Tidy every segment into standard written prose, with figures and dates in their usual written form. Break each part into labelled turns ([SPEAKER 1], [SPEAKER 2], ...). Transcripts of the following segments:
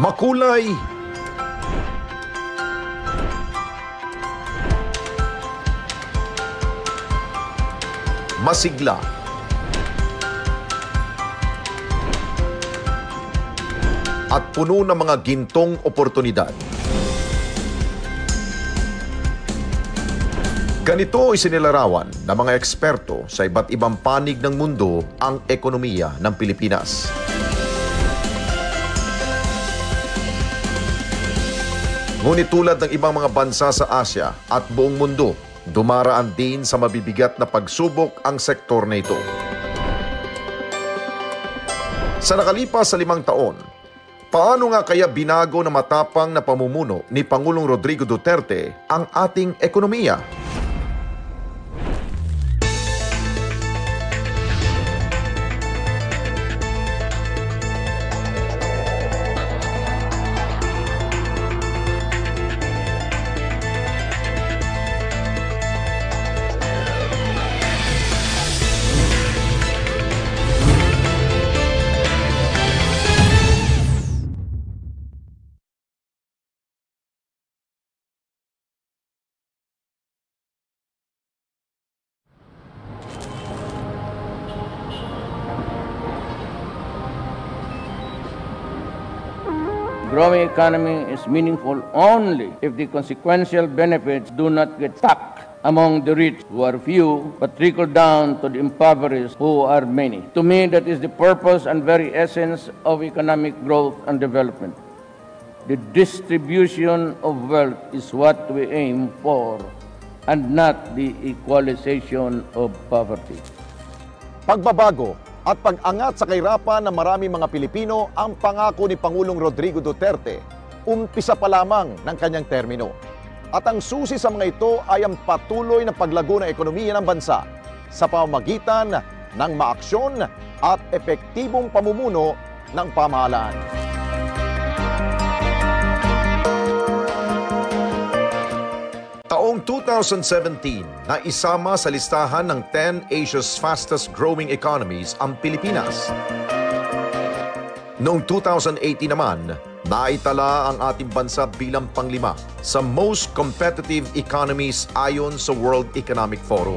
[SPEAKER 1] makulay, masigla, at puno ng mga gintong oportunidad. Ganito isinilarawan ng mga eksperto sa iba't ibang panig ng mundo ang ekonomiya ng Pilipinas. Ngunit tulad ng ibang mga bansa sa Asia at buong mundo, dumaraan din sa mabibigat na pagsubok ang sektor na ito. Sa nakalipas sa 5 taon, paano nga kaya binago na matapang na pamumuno ni Pangulong Rodrigo Duterte ang ating ekonomiya?
[SPEAKER 2] Growing economy is meaningful only if the consequential benefits do not get stuck among the rich who are few, but trickle down to the impoverished who are many. To me, that is the purpose and very essence of economic growth and development. The distribution of wealth is what we aim for, and not the equalization of poverty.
[SPEAKER 1] Pagbabago at pag-angat sa kahirapan ng maraming mga Pilipino ang pangako ni Pangulong Rodrigo Duterte, umpisa pa lamang ng kanyang termino. At ang susi sa mga ito ay ang patuloy na paglago ng ekonomiya ng bansa sa pamamagitan ng maaksyon at epektibong pamumuno ng pamahalaan. Taong 2017 na isama sa listahan ng 10 Asia's fastest growing economies ang Pilipinas. Noong 2018 naman, naitala ang ating bansa bilang pang-5 sa most competitive economies ayon sa World Economic Forum.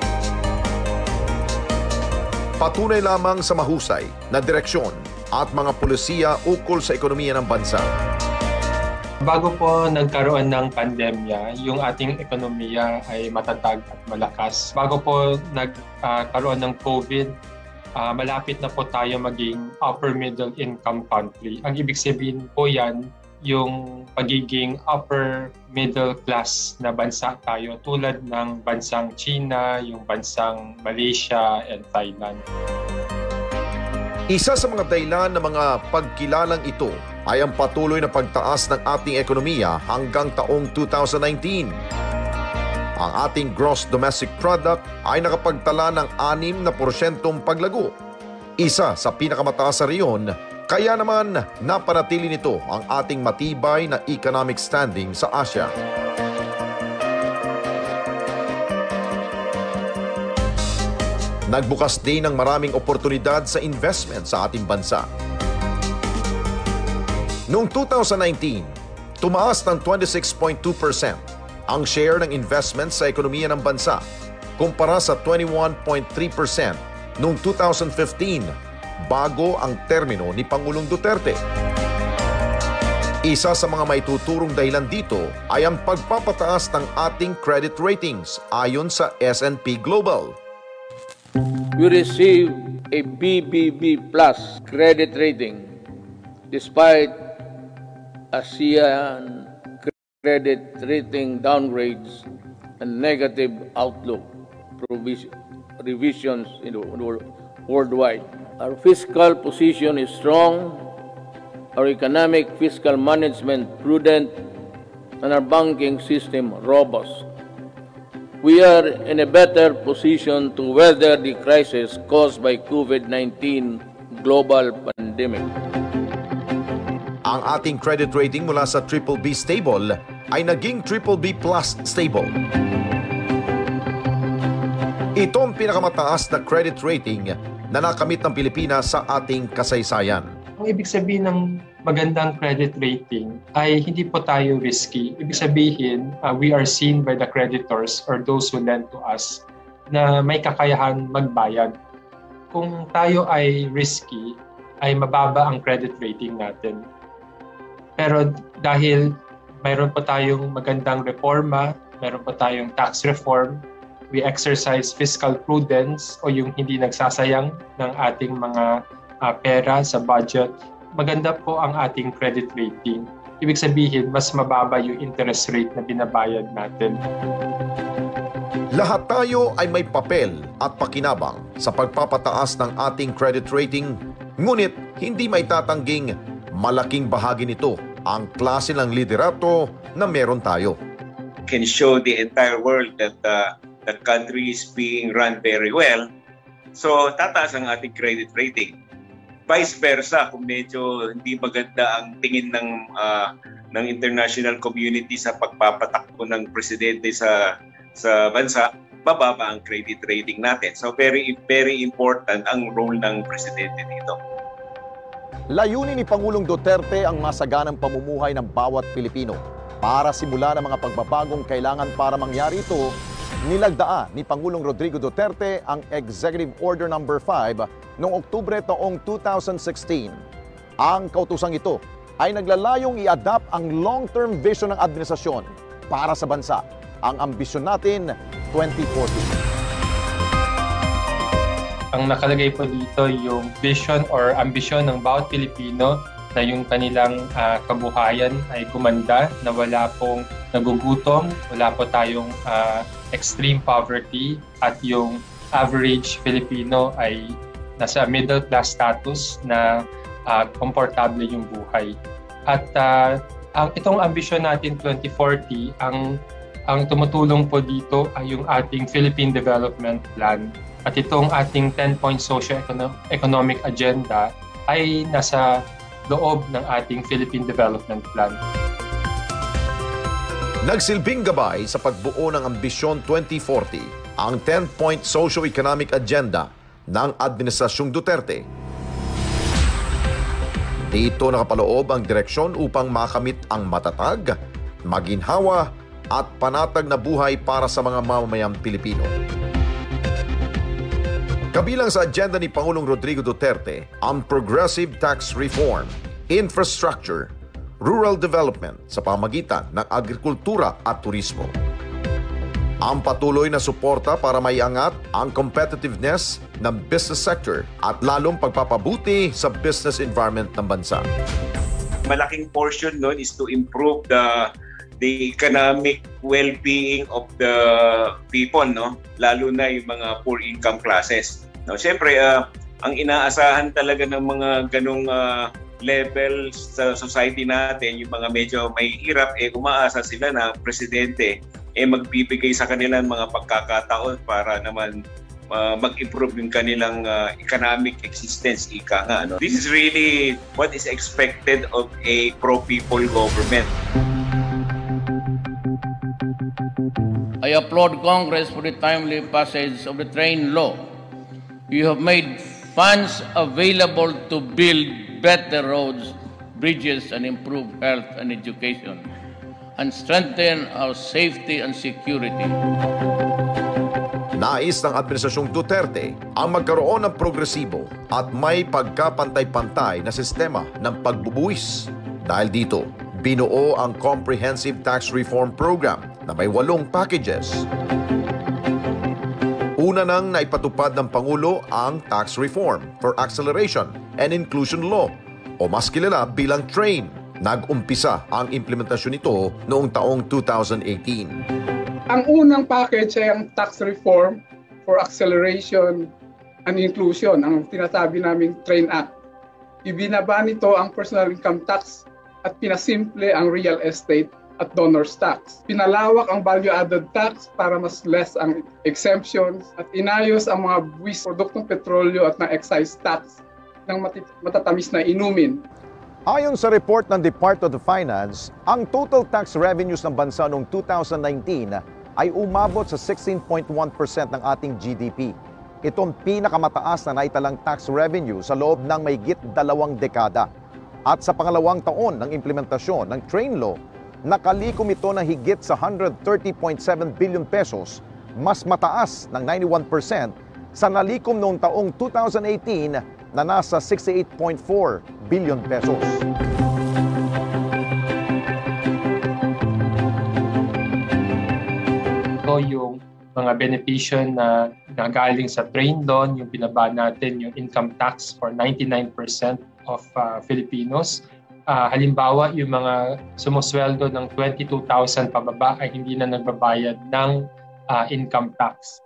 [SPEAKER 1] Patunay lamang sa mahusay na direksyon at mga pulisiya ukol sa ekonomiya ng bansa.
[SPEAKER 3] Bago po nagkaroon ng pandemya, yung ating ekonomiya ay matatag at malakas. Bago po nagkaroon ng COVID, malapit na po tayo maging upper middle income country. Ang ibig sabihin po yan, yung pagiging upper middle class na bansa tayo tulad ng bansang China, yung bansang Malaysia and Thailand.
[SPEAKER 1] Isa sa mga dahilan ng mga pagkilalang ito ay ang patuloy na pagtaas ng ating ekonomiya hanggang taong 2019. Ang ating gross domestic product ay nakapagtala ng 6% paglago. Isa sa pinakamataas sa riyon, kaya naman napanatili nito ang ating matibay na economic standing sa Asia. Nagbukas din ng maraming oportunidad sa investment sa ating bansa. Noong 2019, tumaas ng 26.2% ang share ng investment sa ekonomiya ng bansa kumpara sa 21.3% noong 2015 bago ang termino ni Pangulong Duterte. Isa sa mga maituturong dahilan dito ay ang pagpapataas ng ating credit ratings ayon sa S&P Global.
[SPEAKER 2] We received a BBB plus credit rating despite ASEAN credit rating downgrades and negative outlook revisions worldwide. Our fiscal position is strong, our economic fiscal management prudent, and our banking system robust. We are in a better position to weather the crisis caused by COVID-19 global pandemic.
[SPEAKER 1] Ang ating credit rating mula sa BBB stable ay naging BBB plus stable. Ito ang pinakamataas na credit rating na nakamit ng Pilipinas sa ating kasaysayan.
[SPEAKER 3] Ang ibig sabihin ng magandang credit rating ay hindi po tayo risky. Ibig sabihin, we are seen by the creditors or those who lend to us na may kakayahan magbayad. Kung tayo ay risky, ay mababa ang credit rating natin. Pero dahil mayroon po tayong magandang reforma, mayroon po tayong tax reform, we exercise fiscal prudence o yung hindi nagsasayang ng ating mga pera sa budget, maganda po ang ating credit rating. Ibig sabihin, mas mababa yung interest rate na binabayad natin.
[SPEAKER 1] Lahat tayo ay may papel at pakinabang sa pagpapataas ng ating credit rating, ngunit hindi may tatangging malaking bahagi nito ang klase ng liderato na meron tayo.
[SPEAKER 4] Can show the entire world that the country is being run very well. So, tataas ang ating credit rating. Vice versa, kung medyo hindi maganda ang tingin ng international community sa pagpapatakbo ng presidente sa bansa, bababa ang credit rating natin. So, very, very important ang role ng presidente dito.
[SPEAKER 1] Layunin ni Pangulong Duterte ang masaganang pamumuhay ng bawat Pilipino. Para simula ng mga pagbabagong kailangan para mangyari ito, nilagdaan ni Pangulong Rodrigo Duterte ang Executive Order No. 5 noong Oktubre taong 2016. Ang kautosang ito ay naglalayong i-adapt ang long-term vision ng administrasyon para sa bansa, ang ambisyon natin 2040.
[SPEAKER 3] Ang nakalagay po dito yung vision or ambisyon ng bawat Pilipino na yung kanilang kabuhayan ay gumanda, na wala pong nagugutom, wala po tayong extreme poverty, at yung average Filipino ay nasa middle class status na komportable yung buhay. At itong ambisyon natin 2040, ang tumutulong po dito ay yung ating Philippine Development Plan. At itong ating 10-point socio-economic agenda ay nasa loob ng ating Philippine Development Plan.
[SPEAKER 1] Nagsilbing gabay sa pagbuo ng Ambisyon 2040 ang 10-point socio-economic agenda ng Administrasyong Duterte. Dito nakapaloob ang direksyon upang makamit ang matatag, maginhawa at panatag na buhay para sa mga mamamayang Pilipino. Kabilang sa agenda ni Pangulong Rodrigo Duterte ang progressive tax reform, infrastructure, rural development sa pamagitan ng agrikultura at turismo. Ang patuloy na suporta para maiangat ang competitiveness ng business sector at lalong pagpapabuti sa business environment ng bansa.
[SPEAKER 4] Malaking portion nun is to improve the economic well-being of the people, no? Lalo na yung mga poor income classes. No, siyempre, ang inaasahan talaga ng mga ganong level sa society natin, yung mga medyo may hirap, umaasa sila na presidente magbibigay sa kanilang mga pagkakataon para naman mag-improve yung kanilang economic existence, ika nga. No? This is really what is expected of a pro-people government.
[SPEAKER 2] I applaud Congress for the timely passage of the train law. You have made funds available to build better roads, bridges, and improve health and education, and strengthen our safety and security.
[SPEAKER 1] Nais ng Administrasyong Duterte ang magkaroon ng progresibo at may pagkapantay-pantay na sistema ng pagbubuwis. Dahil dito, binuo ang Comprehensive Tax Reform Program na may 8 packages. Una nang naipatupad ng Pangulo ang Tax Reform for Acceleration and Inclusion Law o mas kilala bilang TRAIN. Nag-umpisa ang implementasyon nito noong taong 2018.
[SPEAKER 5] Ang unang package ay ang Tax Reform for Acceleration and Inclusion, ang tinasabi naming TRAIN Act. Ibinaba nito ang personal income tax at pinasimple ang real estate at donors tax. Pinalawak ang value-added tax para mas less ang exemptions at inayos ang mga buwis, produktong petrolyo at ng excise tax ng matatamis na inumin.
[SPEAKER 1] Ayon sa report ng Department of Finance, ang total tax revenues ng bansa noong 2019 ay umabot sa 16.1% ng ating GDP. Itong pinakamataas na naitalang tax revenue sa loob ng mahigit 2 dekada. At sa pangalawang taon ng implementasyon ng Train Law, nakalikom ito na higit sa 130.7 billion pesos, mas mataas ng 91% sa nalikom noong taong 2018 na nasa 68.4 billion pesos.
[SPEAKER 3] Ito yung mga benepisyo na nagaling sa train loan, yung binaba natin yung income tax for 99% of Filipinos. Halimbawa, yung mga sumusweldo ng 22,000 pababa ay hindi na nagbabayad ng income tax.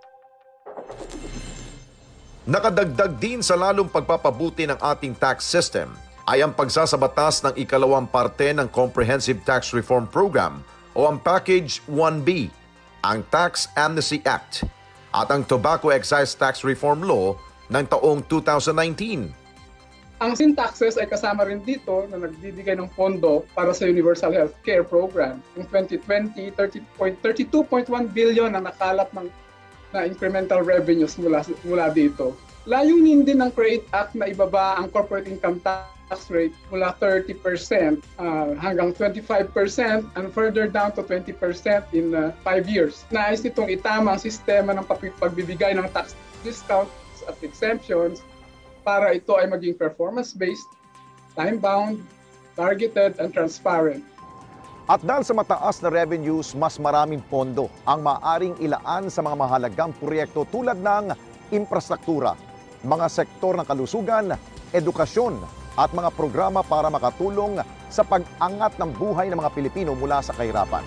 [SPEAKER 1] Nakadagdag din sa lalong pagpapabuti ng ating tax system ay ang pagsasabatas ng ikalawang parte ng Comprehensive Tax Reform Program o ang Package 1B, ang Tax Amnesty Act at ang Tobacco Excise Tax Reform Law ng taong 2019.
[SPEAKER 5] Ang sin taxes ay kasama rin dito na nagbibigay ng pondo para sa Universal Healthcare Program. Noong 2020, 32.1 billion ang nakalap na incremental revenues mula dito. Layunin din ng CREATE Act na ibaba ang corporate income tax rate mula 30% hanggang 25% and further down to 20% in 5 years. Nais nitong itama ang sistema ng pagbibigay ng tax discounts at exemptions para ito ay maging performance-based, time-bound, targeted, and transparent.
[SPEAKER 1] At dahil sa mataas na revenues, mas maraming pondo ang maaring ilaan sa mga mahalagang proyekto tulad ng infrastruktura, mga sektor ng kalusugan, edukasyon, at mga programa para makatulong sa pag-angat ng buhay ng mga Pilipino mula sa kahirapan.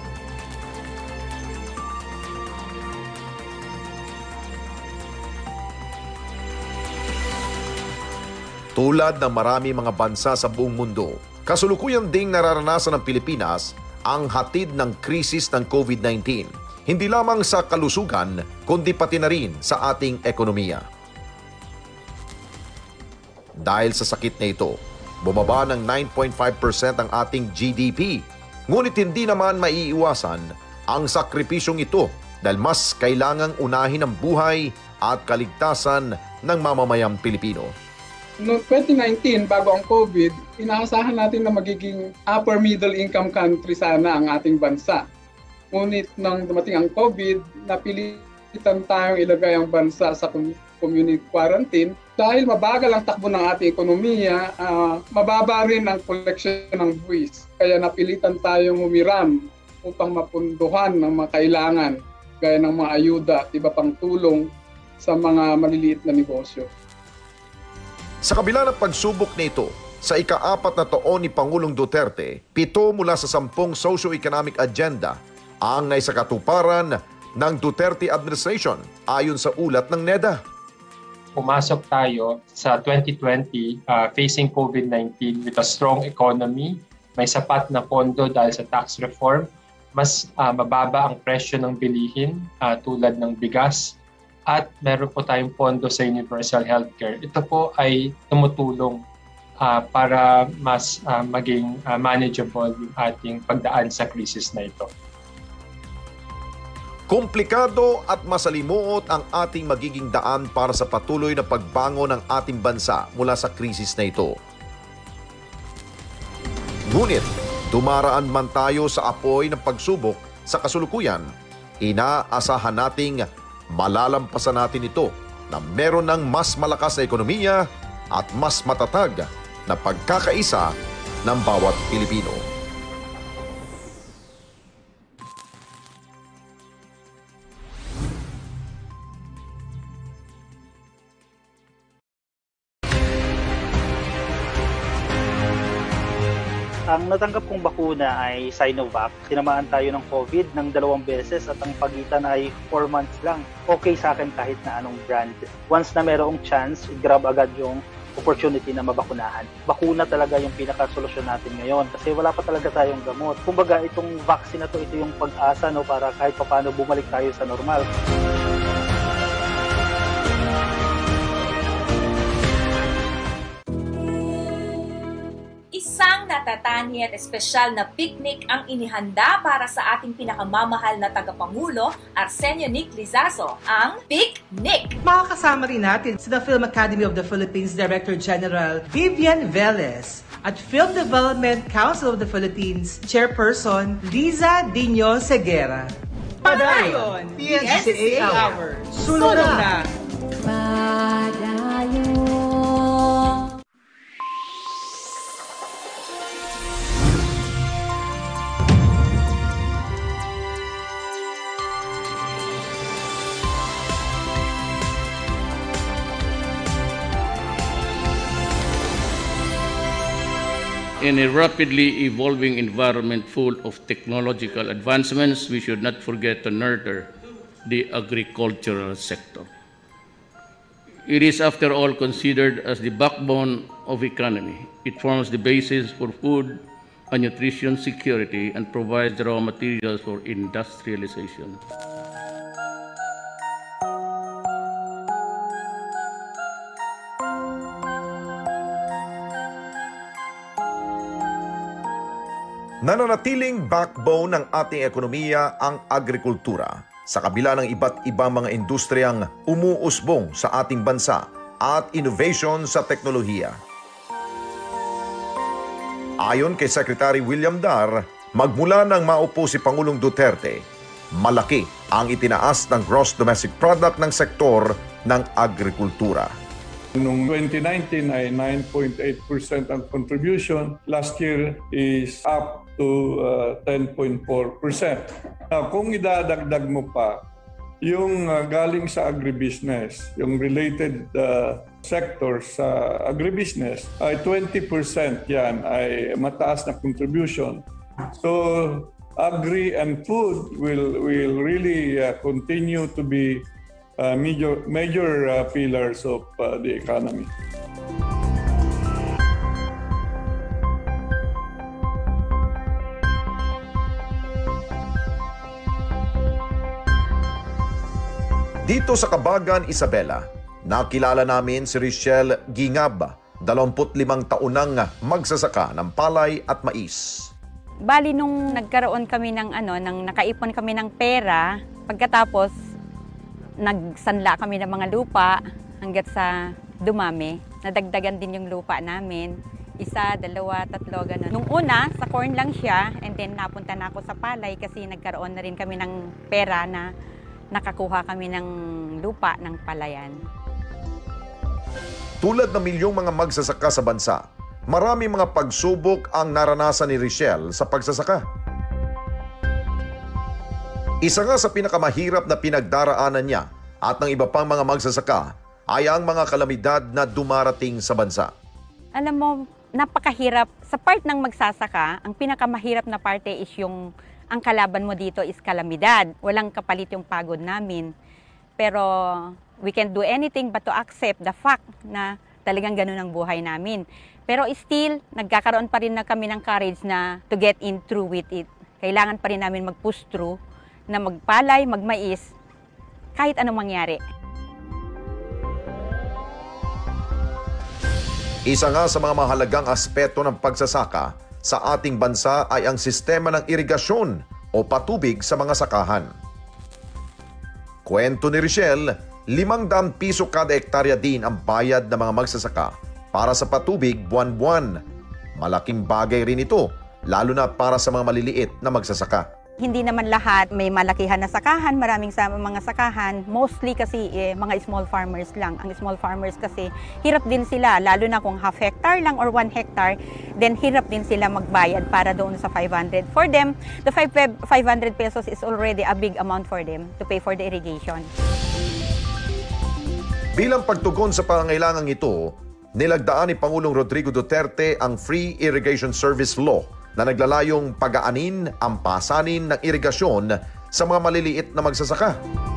[SPEAKER 1] Tulad ng marami mga bansa sa buong mundo, kasalukuyan ding nararanasan ng Pilipinas ang hatid ng krisis ng COVID-19. Hindi lamang sa kalusugan, kundi pati na rin sa ating ekonomiya. Dahil sa sakit na ito, bumaba ng 9.5% ang ating GDP. Ngunit hindi naman maiiwasan ang sakripisyong ito dahil mas kailangang unahin ang buhay at kaligtasan ng mamamayang Pilipino.
[SPEAKER 5] Noong 2019, bago ang COVID, inaasahan natin na magiging upper middle income country sana ang ating bansa. Ngunit nang dumating ang COVID, napilitan tayong ilagay ang bansa sa community quarantine. Dahil mabagal ang takbo ng ating ekonomiya, mababa rin ang collection ng buwis. Kaya napilitan tayong humiram upang mapunduhan ng mga kailangan, gaya ng mga ayuda at iba pang tulong sa mga maliliit na negosyo.
[SPEAKER 1] Sa kabila ng pagsubok nito, sa ika-4 na taon ni Pangulong Duterte, 7 mula sa 10 socio-economic agenda ang naisakatuparan ng Duterte administration ayon sa ulat ng NEDA.
[SPEAKER 3] Pumasok tayo sa 2020 facing COVID-19 with a strong economy, may sapat na pondo dahil sa tax reform, mas mababa ang presyo ng bilihin tulad ng bigas, at meron po tayong pondo sa Universal Healthcare. Ito po ay tumutulong para mas maging manageable yung ating pagdaan sa krisis na ito.
[SPEAKER 1] Komplikado at masalimuot ang ating magiging daan para sa patuloy na pagbangon ng ating bansa mula sa krisis na ito. Ngunit, dumaraan man tayo sa apoy ng pagsubok sa kasulukuyan, inaasahan nating malalampasan natin ito na meron ng mas malakas na ekonomiya at mas matatag na pagkakaisa ng bawat Pilipino.
[SPEAKER 6] Ang natanggap kong bakuna ay Sinovac. Tinamaan tayo ng COVID ng 2 beses at ang pagitan ay 4 months lang. Okay sa akin kahit na anong brand. Once na merong chance, grab agad yung opportunity na mabakunahan. Bakuna talaga yung pinaka-solusyon natin ngayon kasi wala pa talaga tayong gamot. Kumbaga itong vaccine na ito yung pag-asa para kahit paano bumalik tayo sa normal.
[SPEAKER 7] Isang natatani at espesyal na picnic ang inihanda para sa ating pinakamamahal na tagapangulo, Arsenio Nick Lizazo, ang Picnic.
[SPEAKER 8] Makakasama rin natin si the Film Academy of the Philippines Director General Vivian Velez, at Film Development Council of the Philippines Chairperson Liza Dino Seguera. Padayon, PNCA Hour. Sunod na!
[SPEAKER 2] In a rapidly evolving environment full of technological advancements, we should not forget to nurture the agricultural sector. It is, after all, considered as the backbone of economy. It forms the basis for food and nutrition security and provides the raw materials for industrialization.
[SPEAKER 1] Nananatiling backbone ng ating ekonomiya ang agrikultura sa kabila ng iba't ibang mga industriyang umuusbong sa ating bansa at innovation sa teknolohiya. Ayon kay Secretary William Dar, magmula nang maupo si Pangulong Duterte, malaki ang itinaas ng gross domestic product ng sektor ng agrikultura.
[SPEAKER 9] Noong 2019 ay 9.8% ang contribution. Last year is up to 10.4%. Now, kung idadagdag mo pa yung galing sa agribusiness, yung related sectors sa agribusiness, ay 20% yan ay mataas na contribution. So, agri and food will really continue to be major pillars of the economy.
[SPEAKER 1] Dito sa Kabagan, Isabela, nakilala namin si Richelle Gingab, 25 taon nang magsasaka ng palay at mais.
[SPEAKER 10] Bali nung nagkaroon kami ng nang nakaipon kami ng pera, pagkatapos nagsanla kami ng mga lupa hanggat sa dumami. Nadagdagan din yung lupa namin. 1, 2, 3, gano'n. Nung una, sa corn lang siya, and then napunta na ako sa palay kasi nagkaroon na rin kami ng pera na nakakuha kami ng lupa ng palayan.
[SPEAKER 1] Tulad ng milyong mga magsasaka sa bansa, marami mga pagsubok ang naranasan ni Richelle sa pagsasaka. Isa nga sa pinakamahirap na pinagdaraanan niya at ng iba pang mga magsasaka ay ang mga kalamidad na dumarating sa bansa.
[SPEAKER 10] Alam mo, napakahirap. Sa part ng magsasaka, ang pinakamahirap na parte is ang kalaban mo dito is kalamidad. Walang kapalit yung pagod namin. Pero we can't do anything but to accept the fact na talagang ganun ang buhay namin. Pero still, nagkakaroon pa rin na kami ng courage na to get in through with it. Kailangan pa rin namin mag-push through na magpalay, magmais, kahit anong mangyari.
[SPEAKER 1] Isa nga sa mga mahalagang aspeto ng pagsasaka sa ating bansa ay ang sistema ng irigasyon o patubig sa mga sakahan. Kwento ni Richelle, 500 piso kada hektarya din ang bayad ng mga magsasaka para sa patubig buwan-buwan. Malaking bagay rin ito, lalo na para sa mga maliliit na magsasaka.
[SPEAKER 10] Hindi naman lahat may malakihan na sakahan, maraming sa mga sakahan, mostly kasi mga small farmers lang. Ang small farmers kasi hirap din sila, lalo na kung half hectare lang or 1 hectare, then hirap din sila magbayad para doon sa 500. For them, the 500 pesos is already a big amount for them to pay for the irrigation.
[SPEAKER 1] Bilang pagtugon sa pangangailangang ito, nilagdaan ni Pangulong Rodrigo Duterte ang Free Irrigation Service Law na naglalayong pagaanin ang pasanin ng irigasyon sa mga maliliit na magsasaka.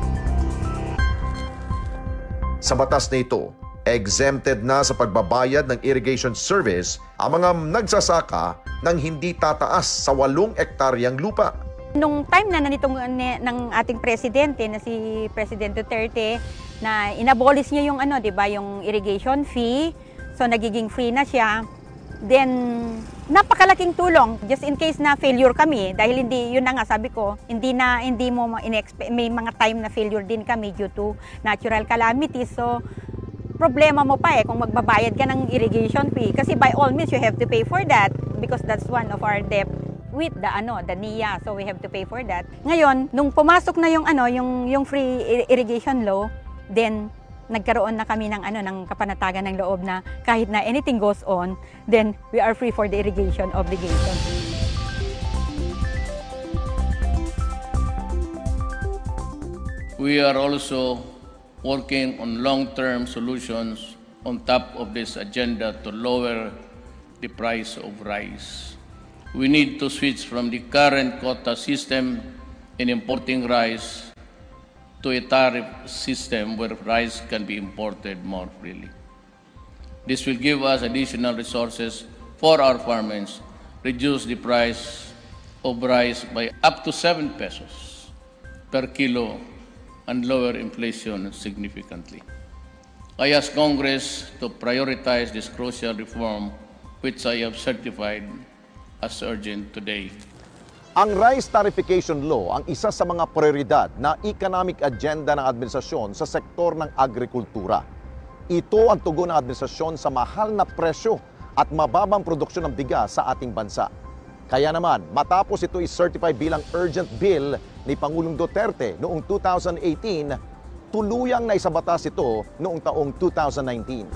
[SPEAKER 1] Sa batas na ito, exempted na sa pagbabayad ng irrigation service ang mga nagsasaka ng hindi tataas sa 8 hektaryang lupa.
[SPEAKER 10] Nung time na ng ating presidente na si President Duterte na inabolish niya yung yung irrigation fee, so nagiging free na siya. Then, napakalaking tulong just in case na failure kami dahil yun na nga sabi ko, hindi mo may mga time na failure din kami due to natural calamities. So, problema mo pa kung magbabayad ka ng irrigation fee. Kasi by all means, you have to pay for that because that's one of our debt with the NIA. So we have to pay for that. Ngayon, nung pumasok na yung free irrigation law, then nagkaroon na kami ng kapanatagan ng loob na kahit na anything goes on, then we are free for the irrigation obligation.
[SPEAKER 2] We are also working on long-term solutions on top of this agenda to lower the price of rice. We need to switch from the current quota system in importing rice to a tariff system where rice can be imported more freely. This will give us additional resources for our farmers, reduce the price of rice by up to 7 pesos per kilo, and lower inflation significantly. I ask Congress to prioritize this crucial reform, which I have certified as urgent today.
[SPEAKER 1] Ang Rice Tariffication Law ang isa sa mga prioridad na economic agenda ng administrasyon sa sektor ng agrikultura. Ito ang tugon ng administrasyon sa mahal na presyo at mababang produksyon ng bigas sa ating bansa. Kaya naman, matapos ito i-certify bilang urgent bill ni Pangulong Duterte noong 2018, tuluyang naisabatas ito noong taong 2019.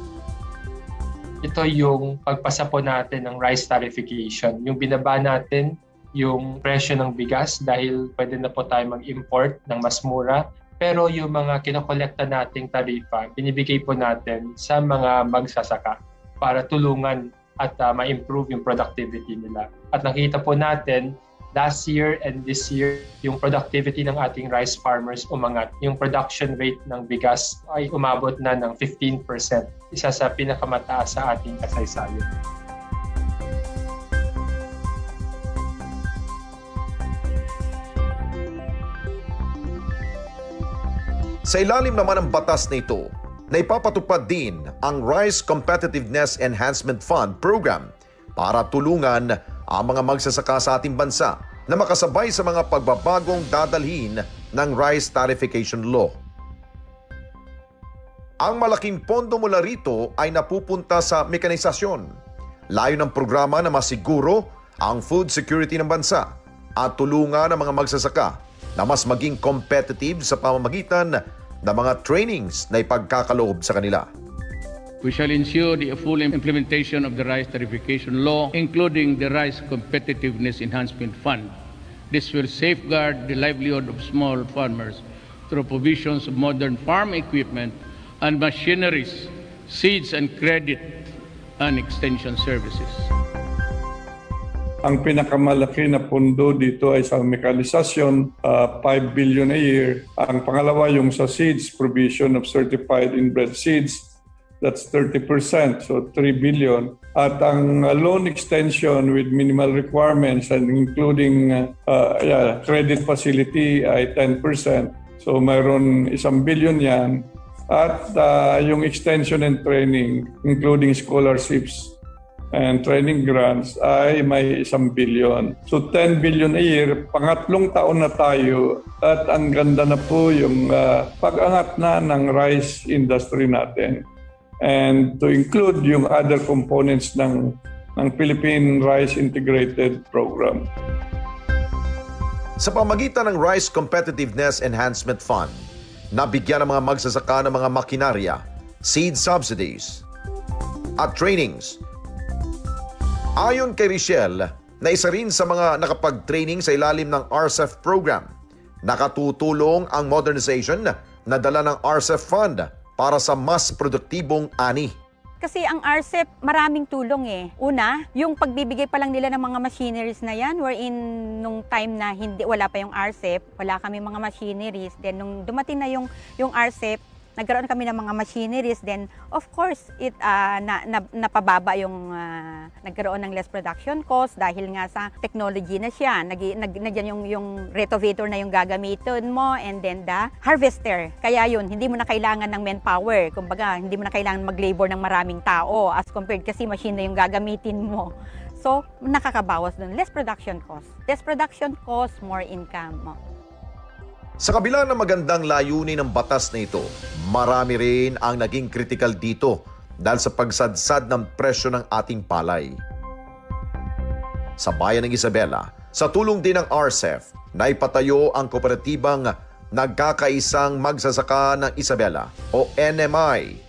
[SPEAKER 3] Ito yung pagpasa po natin ng rice tariffication. Yung binaba natin yung presyo ng bigas dahil pwede na po tayo mag-import ng mas mura. Pero yung mga kinokolekta nating tarifa, binibigay po natin sa mga magsasaka para tulungan at ma-improve yung productivity nila. At nakita po natin, last year and this year, yung productivity ng ating rice farmers umangat. Yung production rate ng bigas ay umabot na ng 15%. Isa sa pinakamataas sa ating kasaysayan.
[SPEAKER 1] Sa ilalim naman ng batas na ito, na ipapatupad din ang Rice Competitiveness Enhancement Fund Program para tulungan ang mga magsasaka sa ating bansa na makasabay sa mga pagbabagong dadalhin ng Rice Tariffication Law. Ang malaking pondo mula rito ay napupunta sa mekanisasyon. Layo ng programa na masiguro ang food security ng bansa at tulungan ang mga magsasaka na mas maging competitive sa pamamagitan ng mga trainings na ipagkakaloob sa kanila.
[SPEAKER 2] We shall ensure the full implementation of the Rice Tariffication Law, including the Rice Competitiveness Enhancement Fund. This will safeguard the livelihood of small farmers through provisions of modern farm equipment and machineries, seeds and credit, and extension services.
[SPEAKER 9] Ang pinakamalaki na pondo dito ay sa mekanisasyon, 5 billion a year. Ang pangalawa yung sa seeds, provision of certified inbred seeds, that's 30%, so 3 billion. At ang loan extension with minimal requirements and including credit facility ay 10%. So mayroon 1 billion yan. At yung extension and training, including scholarships and training grants ay may 1 billion. So 10 billion a year, pangatlong taon na tayo at ang ganda na po yung pag-angat na ng rice industry natin. And to include yung other components ng Philippine Rice Integrated Program.
[SPEAKER 1] Sa pamagitan ng Rice Competitiveness Enhancement Fund, nabigyan ng mga magsasaka ng mga makinarya, seed subsidies, at trainings. Ayon kay Richelle, na isa rin sa mga nakapag-training sa ilalim ng RCEF program, nakatutulong ang modernization na dala ng RCEF Fund para sa mas produktibong ani.
[SPEAKER 10] Kasi ang RCEP maraming tulong Una, yung pagbibigay pa lang nila ng mga machineries na yan, wherein nung time na wala pa yung RCEP, wala kami mga machineries. Then nung dumating na yung RCEP, nagkaroon kami ng mga machineries. Then of course, napababa yung nagkaroon ng less production cost dahil nga sa technology na siya. Nagyan yung retovator na yung gagamitin mo and then the harvester. Kaya yun, hindi mo na kailangan ng manpower. Kumbaga, hindi mo na kailangan mag-labor ng maraming tao as compared kasi machine na yung gagamitin mo. So, nakakabawas dun. Less production cost. Less production cost, more income mo.
[SPEAKER 1] Sa kabila ng magandang layunin ng batas na ito, marami rin ang naging kritikal dito dahil sa pagsadsad ng presyo ng ating palay. Sa bayan ng Isabela, sa tulong din ng RCEF, naipatayo ang kooperatibang Nagkakaisang Magsasaka ng Isabela o NMI.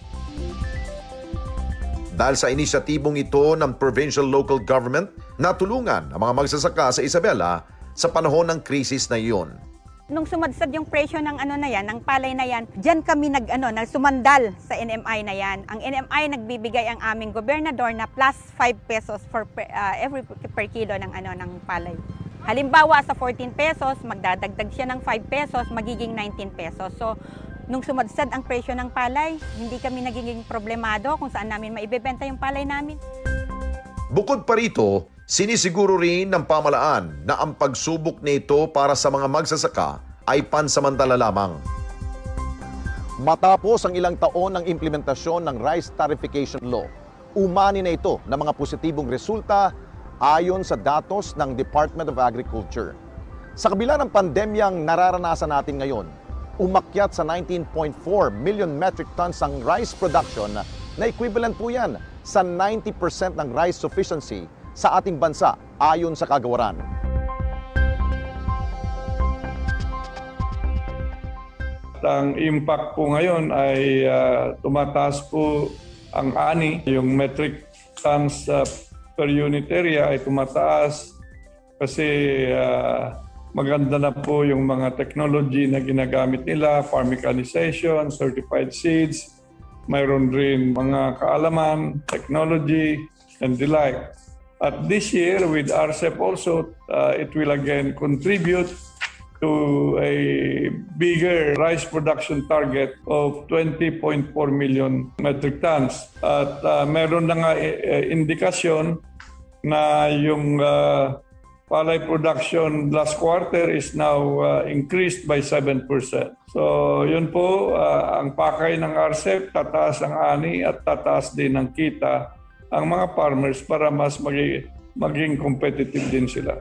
[SPEAKER 1] Dahil sa inisyatibong ito ng Provincial Local Government, natulungan ang mga magsasaka sa Isabela sa panahon ng krisis na iyon.
[SPEAKER 10] Nung sumadsad yung presyo ng ng palay na yan, diyan kami nagsumandal sa NMI na yan. Ang NMI nagbibigay ang aming gobernador na plus 5 pesos for every per kilo ng ng palay. Halimbawa sa 14 pesos, magdadagdag siya ng 5 pesos, magiging 19 pesos. So nung sumadsad ang presyo ng palay, hindi kami nagiging problemado kung saan namin maibebenta yung palay namin.
[SPEAKER 1] Bukod pa rito, sinisiguro rin ng pamahalaan na ang pagsubok nito para sa mga magsasaka ay pansamantala lamang. Matapos ang ilang taon ng implementasyon ng Rice Tarification Law, umani na ito ng mga positibong resulta ayon sa datos ng Department of Agriculture. Sa kabila ng pandemyang nararanasan natin ngayon, umakyat sa 19.4 million metric tons ang rice production na equivalent po yan sa 90% ng rice sufficiency sa ating bansa ayon sa kagawaran.
[SPEAKER 9] Ang impact po ngayon ay tumataas po ang ani, yung metric tons per unit area ay tumataas kasi maganda na po yung mga technology na ginagamit nila, farm mechanization, certified seeds, mayroon rin mga kaalaman, technology, and the like. At this year, with RCEF also, it will again contribute to a bigger rice production target of 20.4 million metric tons. At meron na nga indikasyon na yung palay production last quarter is now increased by 7%. So yun po, ang pakay ng RCEF, tataas ang ani at tataas din ang kita ang mga farmers para mas maging competitive din sila.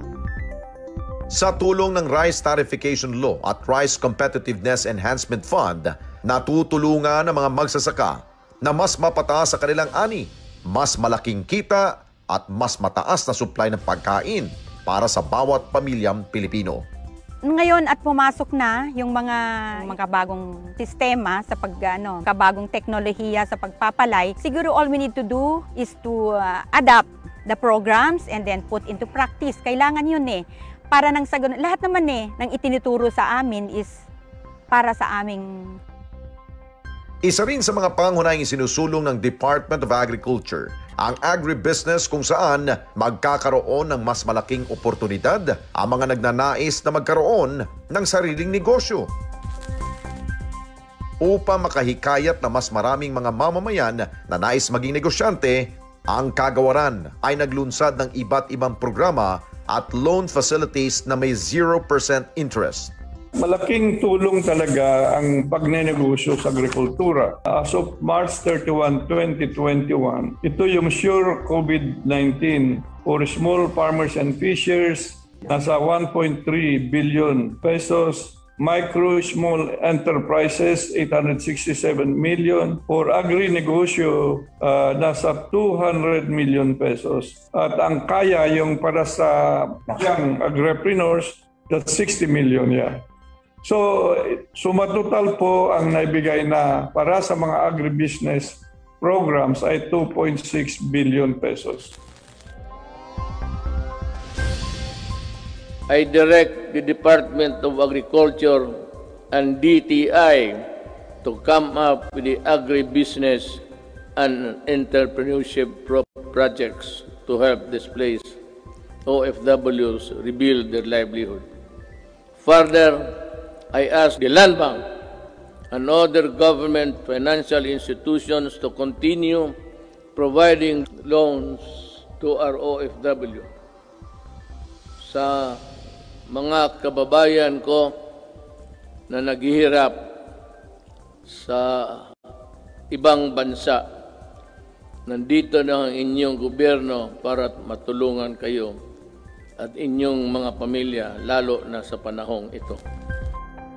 [SPEAKER 1] Sa tulong ng Rice Tarification Law at Rice Competitiveness Enhancement Fund, natutulungan ang mga magsasaka na mas mapataas sa kanilang ani, mas malaking kita at mas mataas na supply ng pagkain para sa bawat pamilyang Pilipino.
[SPEAKER 10] Ngayon at pumasok na yung mga bagong sistema sa bagong teknolohiya sa pagpapalay, siguro all we need to do is to adapt the programs and then put into practice. Kailangan yun para nang sa ganun, lahat naman ng itinuturo sa amin is para sa aming.
[SPEAKER 1] Isa rin sa mga pangunahing sinusulong ng Department of Agriculture ang agribusiness kung saan magkakaroon ng mas malaking oportunidad ang mga nagnanais na magkaroon ng sariling negosyo. Upang makahikayat na mas maraming mga mamamayan na nais maging negosyante, ang kagawaran ay naglunsad ng iba't ibang programa at loan facilities na may 0% interest.
[SPEAKER 9] Malaking tulong talaga ang pagnenegosyo sa agrikultura. As of March 31, 2021, ito yung Sure COVID-19 for small farmers and fishers, nasa 1.3 billion pesos. Micro small enterprises, 867 million. For agri-negosyo, nasa 200 million pesos. At ang kaya yung para sa young agripreneurs, that's 60 million yan. So, sumatotal po ang naibigay na para sa mga agribusiness programs ay 2.6 billion pesos.
[SPEAKER 2] I direct the Department of Agriculture and DTI to come up with the agribusiness and entrepreneurship projects to help displaced OFWs rebuild their livelihood. Further, I ask the Land Bank and other government financial institutions to continue providing loans to our OFW. Sa mga kababayan ko na naghihirap sa ibang bansa, nandito na ang inyong gobyerno para matulungan kayo at inyong mga pamilya, lalo na sa panahong ito.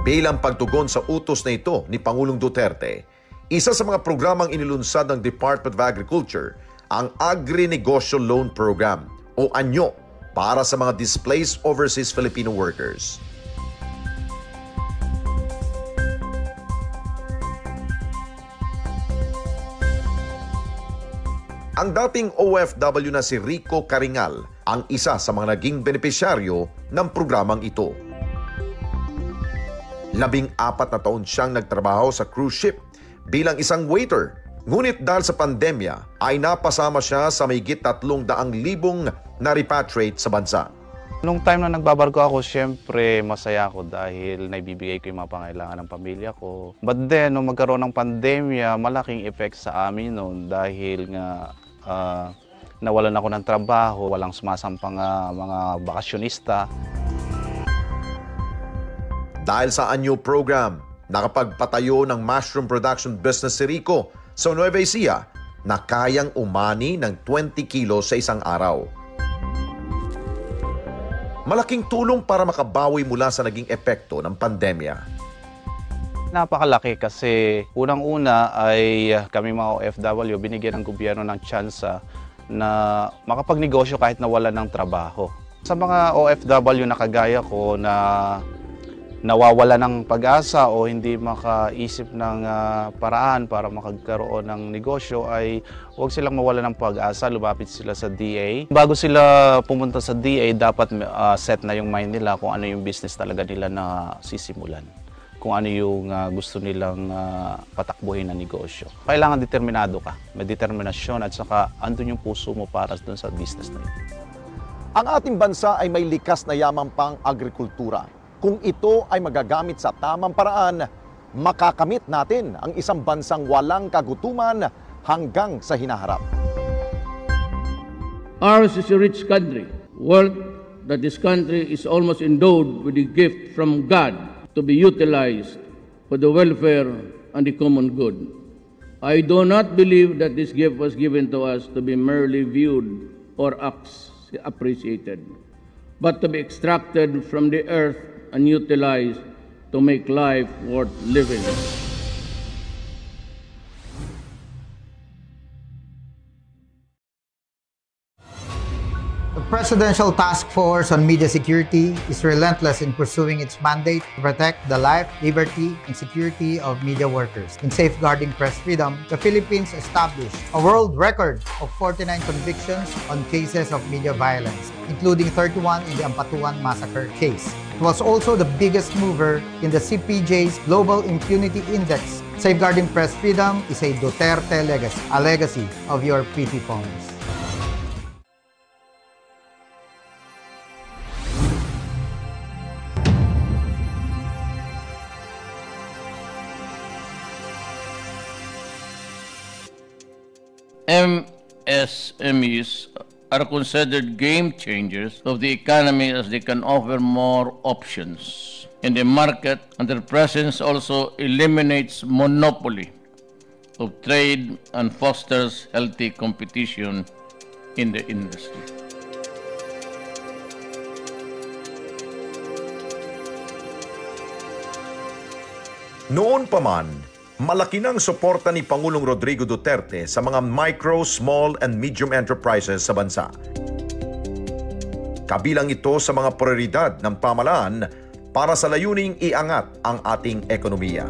[SPEAKER 1] Bilang pagtugon sa utos na ito ni Pangulong Duterte, isa sa mga programang inilunsad ng Department of Agriculture ang Agri-Negosyo Loan Program o ANYO para sa mga displaced overseas Filipino workers. Ang dating OFW na si Rico Caringal ang isa sa mga naging benepisyaryo ng programang ito. 14 na taon siyang nagtrabaho sa cruise ship bilang isang waiter. Ngunit dahil sa pandemya ay napasama siya sa mahigit 300,000 na repatriate sa bansa.
[SPEAKER 11] Nung time na nagbabarko ako, syempre masaya ako dahil naibibigay ko yung mga pangailangan ng pamilya ko. But then, nung magkaroon ng pandemya, malaking effect sa amin noon dahil nga nawalan ako ng trabaho, walang sumasampang mga bakasyonista.
[SPEAKER 1] Dahil sa ANYO program, nakapagpatayo ng mushroom production business si Rico sa Nueva Ecija na kayang umani ng 20 kilos sa isang araw. Malaking tulong para makabawi mula sa naging epekto ng pandemya.
[SPEAKER 11] Napakalaki kasi unang-una ay kami mga OFW binigyan ng gobyerno ng tsansa na makapagnegosyo kahit nawala ng trabaho. Sa mga OFW na kagaya ko na nawawala ng pag-asa o hindi makaisip ng paraan para makagkaroon ng negosyo ay huwag silang mawala ng pag-asa, lumapit sila sa DA. Bago sila pumunta sa DA, dapat set na yung mind nila kung ano yung business talaga nila na sisimulan. Kung ano yung gusto nilang patakbuhin na negosyo. Kailangan determinado ka, may determinasyon at saka andun yung puso mo para dun sa business na yun.
[SPEAKER 1] Ang ating bansa ay may likas na yaman pang agrikultura. Kung ito ay magagamit sa tamang paraan, makakamit natin ang isang bansang walang kagutuman hanggang sa hinaharap.
[SPEAKER 2] Ours is a rich country, wealth that this country is almost endowed with a gift from God to be utilized for the welfare and the common good. I do not believe that this gift was given to us to be merely viewed or appreciated, but to be extracted from the earth and utilized to make life worth living.
[SPEAKER 12] The Presidential Task Force on Media Security is relentless in pursuing its mandate to protect the life, liberty, and security of media workers. In safeguarding press freedom, the Philippines established a world record of 49 convictions on cases of media violence, including 31 in the Ampatuan Massacre case. It was also the biggest mover in the CPJ's Global Impunity Index. Safeguarding press freedom is a Duterte legacy, a legacy of your pretty phones.
[SPEAKER 2] MSMEs are considered game changers of the economy as they can offer more options in the market, and their presence also eliminates monopoly of trade and fosters healthy competition in the industry.
[SPEAKER 1] Noon pa man, malaki ng suporta ni Pangulong Rodrigo Duterte sa mga micro, small, and medium enterprises sa bansa. Kabilang ito sa mga prioridad ng pamahalaan para sa layuning iangat ang ating ekonomiya.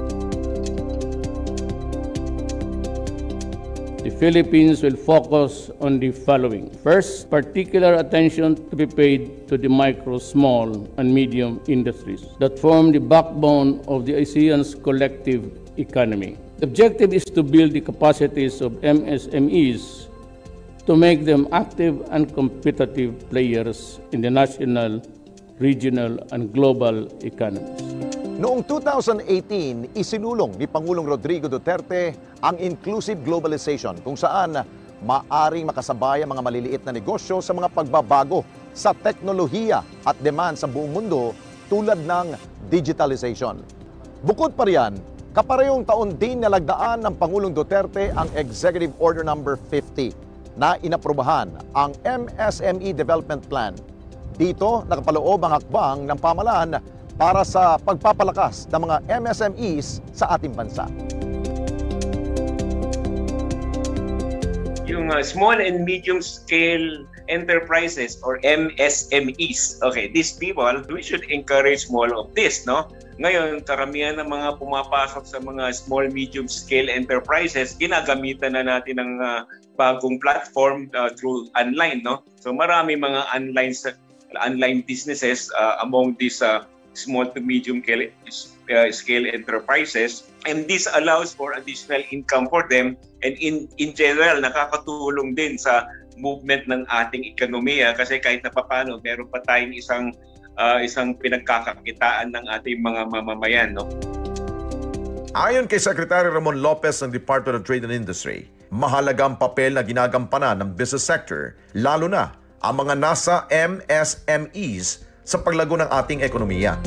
[SPEAKER 2] The Philippines will focus on the following. First, particular attention to be paid to the micro, small, and medium industries that form the backbone of the ASEAN's collective economy. The objective is to build the capacities of MSMEs to make them active and competitive players in the national, regional, and global economies.
[SPEAKER 1] Noong 2018, isinulong ni Pangulong Rodrigo Duterte ang inclusive globalization kung saan maaring makasabay ang mga maliliit na negosyo sa mga pagbabago sa teknolohiya at demand sa buong mundo tulad ng digitalization. Bukod pa riyan, kaparehong taon din nalagdaan ng Pangulong Duterte ang Executive Order No. 50 na inaprubahan ang MSME Development Plan. Dito nakapaloob ang hakbang ng pamahalaan para sa pagpapalakas ng mga MSMEs sa ating bansa.
[SPEAKER 4] Yung small and medium scale enterprises or MSMEs. Okay, these people, we should encourage more of this, no? Ngayon, karamihan ng mga pumapasok sa mga small, medium scale enterprises, ginagamitan na natin ng bagong platform through online, no? So marami mga online businesses among these small to medium scale enterprises, and this allows for additional income for them, and in general nakakatulong din sa movement ng ating ekonomiya kasi kahit na papaano meron pa tayong isang pinagkakakitaan ng ating mga mamamayan, no?
[SPEAKER 1] Ayon kay Secretary Ramon Lopez ng Department of Trade and Industry, mahalagang papel na ginagampanan ng business sector, lalo na ang mga nasa MSMEs sa paglago ng ating ekonomiya.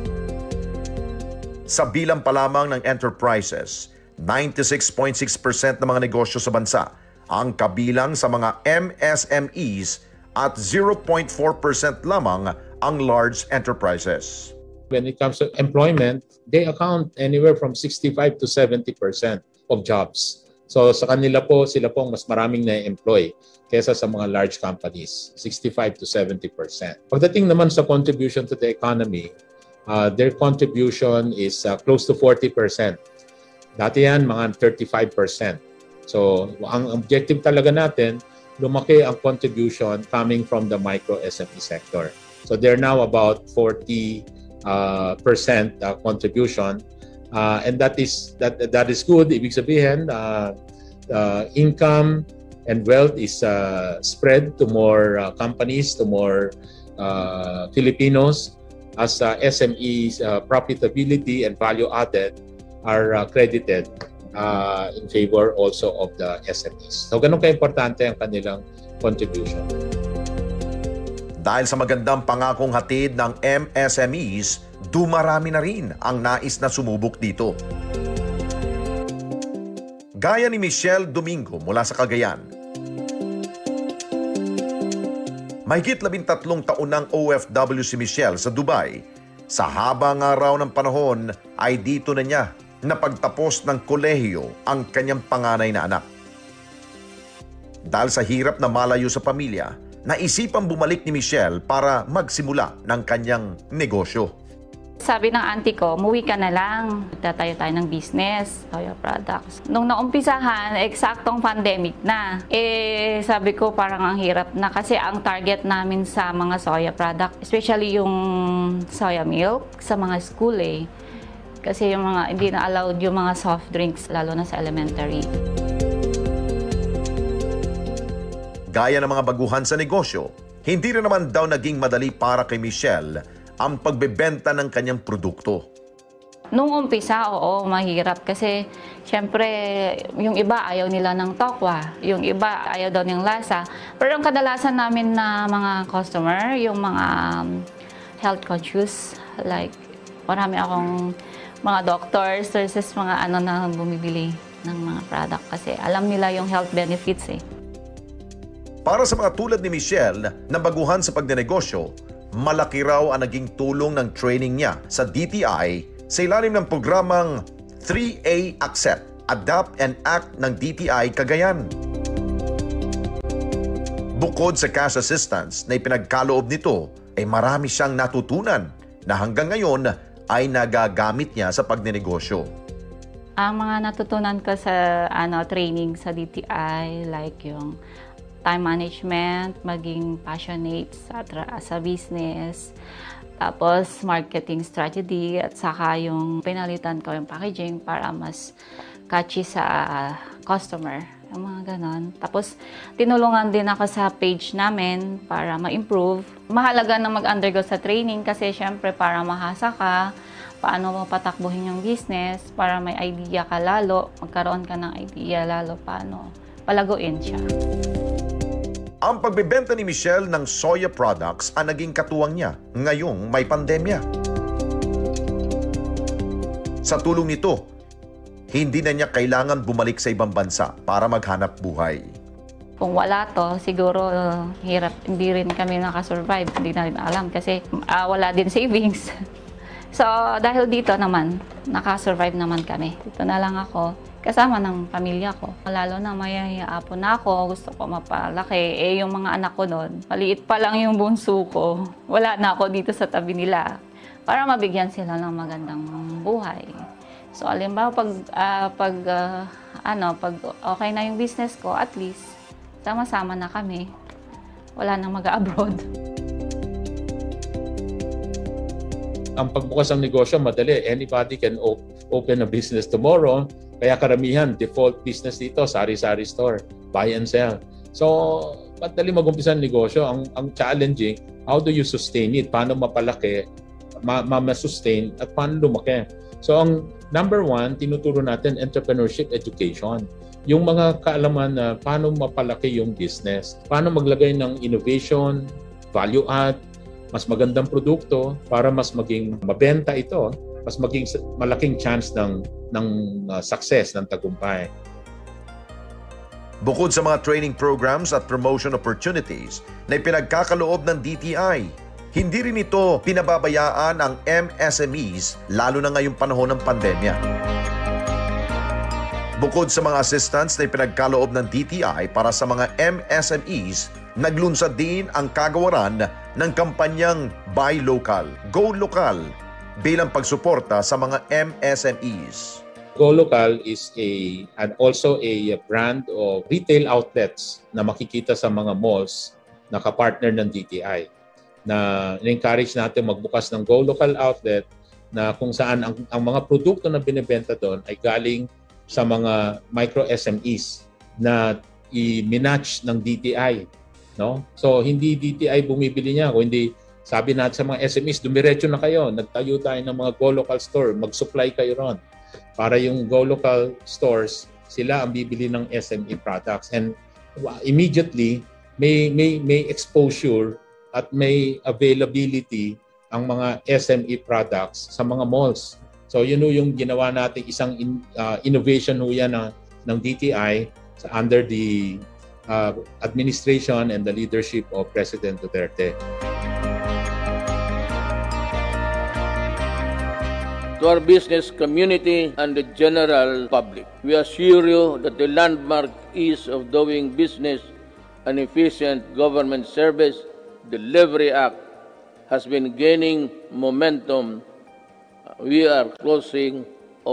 [SPEAKER 1] Sa bilang pa lamang ng enterprises, 96.6% ng mga negosyo sa bansa ang kabilang sa mga MSMEs at 0.4% lamang ang large enterprises.
[SPEAKER 13] When it comes to employment, they account anywhere from 65 to 70% of jobs. So sa kanila po, sila pong mas maraming na-employ kaysa sa mga large companies, 65 to 70%. Pagdating naman sa contribution to the economy, their contribution is close to 40%. Dati yan, mga 35%. So ang objective talaga natin, lumaki ang contribution coming from the micro SME sector. So they're now about 40% contribution, and that is good. Ibig sabihin, income and wealth is spread to more companies, to more Filipinos, as SMEs profitability and value added are credited in favor also of the SMEs. So ganun ka-importante ang kanilang contribution.
[SPEAKER 1] Dahil sa magandang pangakong hatid ng MSMEs, dumarami na rin ang nais na sumubok dito. Gaya ni Michelle Domingo mula sa Cagayan. Mahigit 13 taon ng OFW si Michelle sa Dubai. Sa habang araw ng panahon ay dito na niya napagtapos ng kolehiyo ang kanyang panganay na anak. Dahil sa hirap na malayo sa pamilya, naisipang bumalik ni Michelle para magsimula ng kanyang negosyo.
[SPEAKER 14] Sabi ng auntie ko, umuwi ka na lang. Tatayo tayo ng business, Soya Products. Nung naumpisahan, eksaktong pandemic na. Sabi ko parang ang hirap na kasi ang target namin sa mga soya product, especially yung soya milk sa mga school Kasi yung mga hindi na allowed yung mga soft drinks, lalo na sa elementary.
[SPEAKER 1] Gaya ng mga baguhan sa negosyo, hindi rin naman daw naging madali para kay Michelle ang pagbebenta ng kanyang produkto.
[SPEAKER 14] Nung umpisa, oo, mahirap kasi syempre yung iba ayaw nila ng tokwa, yung iba ayaw daw ng lasa. Pero ang kadalasan namin na mga customer, yung mga health conscious, like marami akong mga doctors versus mga na bumibili ng mga product kasi alam nila yung health benefits
[SPEAKER 1] Para sa mga tulad ni Michelle na baguhan sa pagnenegosyo, malaki raw ang naging tulong ng training niya sa DTI sa ilalim ng programang 3A Accept, Adapt and Act ng DTI Cagayan. Bukod sa cash assistance na ipinagkaloob nito, ay marami siyang natutunan na hanggang ngayon ay nagagamit niya sa pagnenegosyo.
[SPEAKER 14] Ang mga natutunan ko sa training sa DTI, like yung time management, maging passionate sa business, tapos marketing strategy, at saka yung pinalitan ko yung packaging para mas catchy sa customer, yung mga ganon. Tapos tinulungan din ako sa page namin para ma-improve. Mahalaga na mag-undergo sa training kasi syempre para mahasa ka, paano mo patakbuhin yung business, para may idea ka lalo, magkaroon ka ng idea lalo paano palaguin siya.
[SPEAKER 1] Ang pagbebenta ni Michelle ng soya products ang naging katuwang niya ngayong may pandemya. Sa tulong nito, hindi na niya kailangan bumalik sa ibang bansa para maghanap buhay.
[SPEAKER 14] Kung wala to, siguro hirap, hindi rin kami nakasurvive. Hindi na rin alam kasi wala din savings. So, dahil dito naman, nakasurvive naman kami. Dito na lang ako, kasama ng pamilya ko. Lalo na mayayapo na ako, gusto ko mapalaki. Eh, yung mga anak ko noon, maliit pa lang yung bunso ko. Wala na ako dito sa tabi nila para mabigyan sila ng magandang buhay. So, alimbawa, pag okay na yung business ko, at least, sama-sama na kami. Wala nang mag-abroad.
[SPEAKER 13] Ang pagbukas ng negosyo, madali. Anybody can open a business tomorrow. Kaya karamihan, default business dito, sari-sari store, buy and sell. So, madali mag-umpisa ng negosyo. Ang challenging, how do you sustain it? Paano mapalaki, ma-sustain, at paano lumaki? So, ang number one, tinuturo natin entrepreneurship education. Yung mga kaalaman na paano mapalaki yung business, paano maglagay ng innovation, value add, mas magandang produkto para mas maging mabenta ito, mas maging malaking chance ng success, ng tagumpay.
[SPEAKER 1] Bukod sa mga training programs at promotion opportunities na ipinagkakaloob ng DTI, hindi rin ito pinababayaan ang MSMEs lalo na ngayong panahon ng pandemya. Bukod sa mga assistance na ipinagkaloob ng DTI para sa mga MSMEs, naglunsad din ang kagawaran ng kampanyang Buy Local, Go Local bilang pagsuporta sa mga MSMEs.
[SPEAKER 13] Go Local is also a brand of retail outlets na makikita sa mga malls na kapartner ng DTI. Na encourage natin magbukas ng Go Local outlet na kung saan ang mga produkto na binibenta doon ay galing sa mga micro SMEs na i-match ng DTI. No? So, hindi DTI bumibili niya. Kung hindi, sabi natin sa mga SMEs, dumiretso na kayo. Nagtayo tayo ng mga Go Local store. Mag-supply kayo ron. Para yung Go Local stores, sila ang bibili ng SME products. And immediately, may exposure at may availability ang mga SME products sa mga malls. So, yun yung ginawa natin, isang innovation yan ng DTI under the administration and the leadership of President Duterte.
[SPEAKER 2] To our business community and the general public, we assure you that the landmark ease of doing business and efficient government service Delivery Act has been gaining momentum. We are closer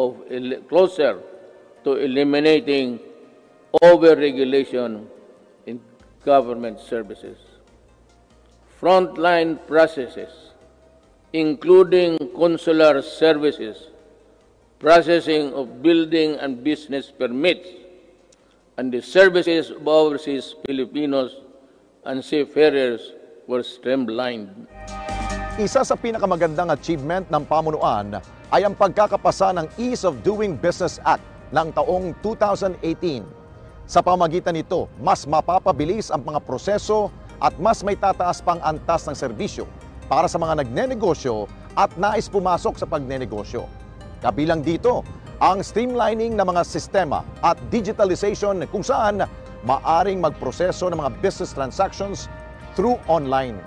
[SPEAKER 2] to eliminating over-regulation in government services. Frontline processes, including consular services, processing of building and business permits, and the services of overseas Filipinos and seafarers were streamlined.
[SPEAKER 1] Isa sa pinakamagandang achievement ng pamunuan ay ang pagkakapasa ng Ease of Doing Business Act ng taong 2018. Sa pamagitan nito, mas mapapabilis ang mga proseso at mas may tataas pang antas ng serbisyo para sa mga nagnenegosyo at nais pumasok sa pagnenegosyo. Kabilang dito, ang streamlining ng mga sistema at digitalization kung saan maaring magproseso ng mga business transactions through online.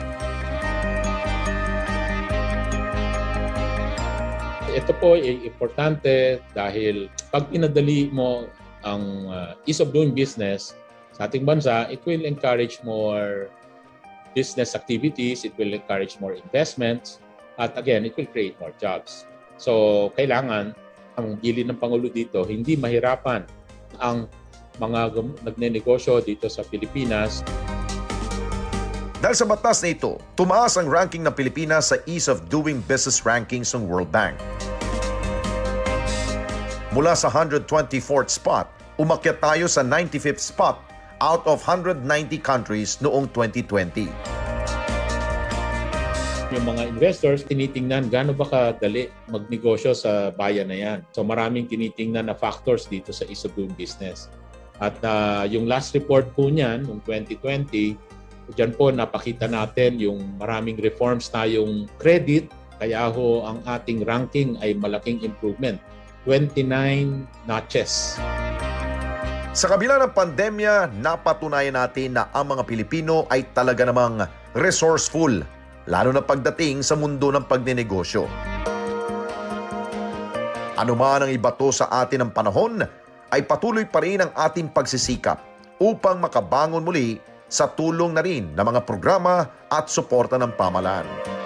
[SPEAKER 13] Ito po ay importante dahil pag pinadali mo ang ease of doing business sa ating bansa, it will encourage more business activities, it will encourage more investments, at again, it will create more jobs. So, kailangan ang bilin ng Pangulo dito, hindi mahirapan ang mga nagnenegosyo dito sa Pilipinas.
[SPEAKER 1] Dahil sa batas na ito, tumaas ang ranking ng Pilipinas sa Ease of Doing Business rankings ng World Bank. Mula sa 124th spot, umakyat tayo sa 95th spot out of 190 countries noong 2020.
[SPEAKER 13] Yung mga investors, tinitingnan gaano ba kadali magnegosyo sa bayan na yan. So maraming tinitingnan na factors dito sa Ease of Doing Business. At yung last report po niyan, noong 2020, diyan po napakita natin yung maraming reforms tayong credit, kaya ho ang ating ranking ay malaking improvement. 29 notches.
[SPEAKER 1] Sa kabila ng pandemya, napatunayan natin na ang mga Pilipino ay talaga namang resourceful, lalo na pagdating sa mundo ng pagninegosyo. Ano man ang ibato sa atin ng panahon, ay patuloy pa rin ang ating pagsisikap upang makabangon muli sa tulong na rin ng mga programa at suporta ng pamahalaan.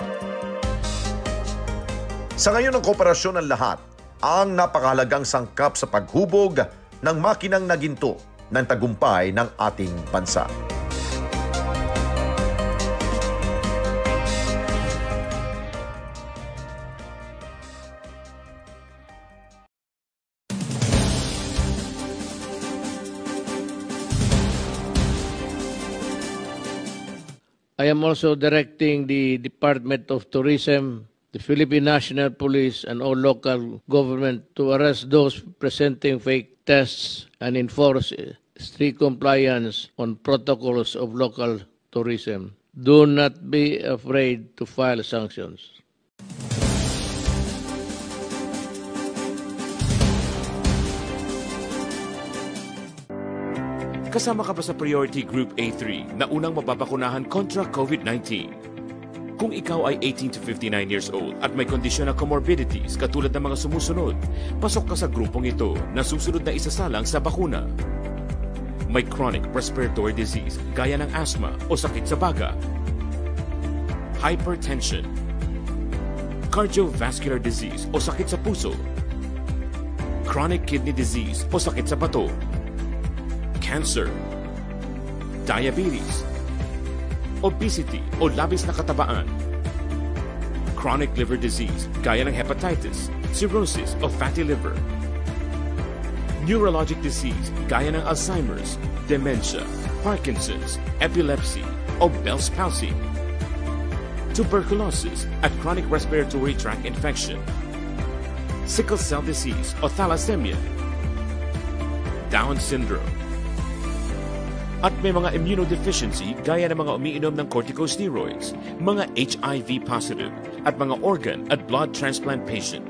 [SPEAKER 1] Sa ngayon ng kooperasyon ng lahat, ang napakahalagang sangkap sa paghubog ng makinang naginto ng tagumpay ng ating bansa.
[SPEAKER 2] I am also directing the Department of Tourism, the Philippine National Police, and all local government to arrest those presenting fake tests and enforce strict compliance on protocols of local tourism. Do not be afraid to file sanctions.
[SPEAKER 15] Kasama ka ba sa Priority Group A3 na unang mapapakunahan kontra COVID-19? Kung ikaw ay 18 to 59 years old at may kondisyon na comorbidities katulad ng mga sumusunod, pasok ka sa grupong ito na susunod na isasalang sa bakuna. May chronic respiratory disease gaya ng asthma o sakit sa baga, hypertension, cardiovascular disease o sakit sa puso, chronic kidney disease o sakit sa bato, cancer, diabetes, obesity o labis na katabaan, chronic liver disease gaya ng hepatitis, cirrhosis o fatty liver, neurologic disease gaya ng Alzheimer's, dementia, Parkinson's, epilepsy o Bell's palsy, tuberculosis at chronic respiratory tract infection, sickle cell disease o thalassemia, Down syndrome, at may mga immunodeficiency gaya ng mga umiinom ng corticosteroids, mga HIV positive, at mga organ at blood transplant patients.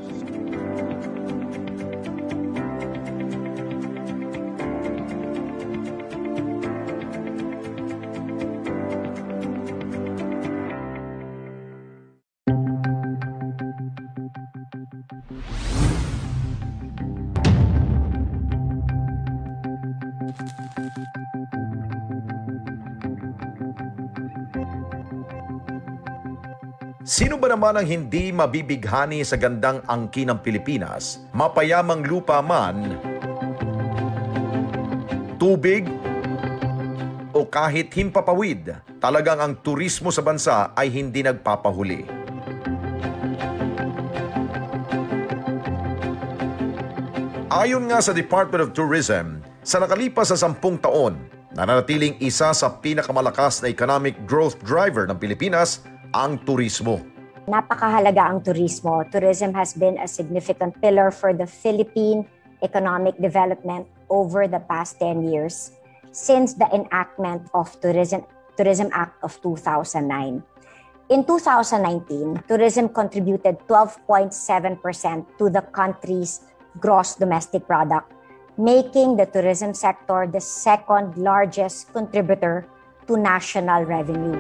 [SPEAKER 1] Sino ba naman ang hindi mabibighani sa gandang angkin ng Pilipinas, mapayamang lupa man, tubig, o kahit himpapawid, talagang ang turismo sa bansa ay hindi nagpapahuli. Ayon nga sa Department of Tourism, sa nakalipas sa 10 taon, nananatiling isa sa pinakamalakas na economic growth driver ng Pilipinas ang turismo.
[SPEAKER 16] Napakahalaga ang turismo. Tourism has been a significant pillar for the Philippine economic development over the past 10 years since the enactment of Tourism Act of 2009. In 2019, tourism contributed 12.7% to the country's gross domestic product, making the tourism sector the second largest contributor to national revenue.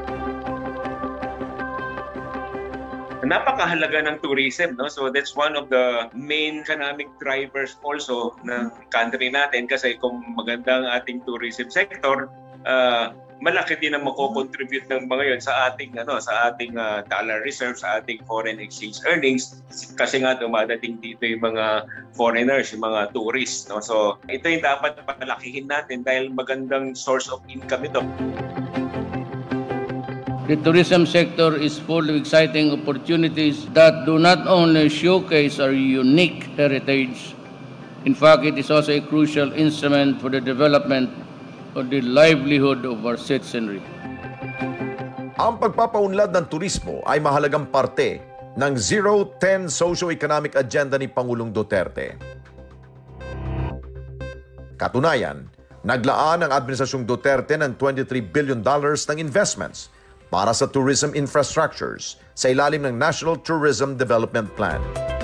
[SPEAKER 4] Napakahalaga ng tourism, no? So that's one of the main economic drivers also ng country natin kasi kung maganda ang ating tourism sector, malaki din ang mako-contribute ng mga yon sa ating dollar reserves, sa ating foreign exchange earnings kasi nga dumadating dito yung mga foreigners, yung mga tourists, no? So ito yung dapat palakihin natin dahil magandang source of income ito.
[SPEAKER 2] The tourism sector is full of exciting opportunities that do not only showcase our unique heritage, in fact, it is also a crucial instrument for the development of the livelihood of our citizenry.
[SPEAKER 1] Ang pagpapaunlad ng turismo ay mahalagang parte ng 0-10 socio-economic agenda ni Pangulong Duterte. Katunayan, naglaan ang Administrasyong Duterte ng $23 billion ng investments para sa tourism infrastructures sa ilalim ng National Tourism Development Plan.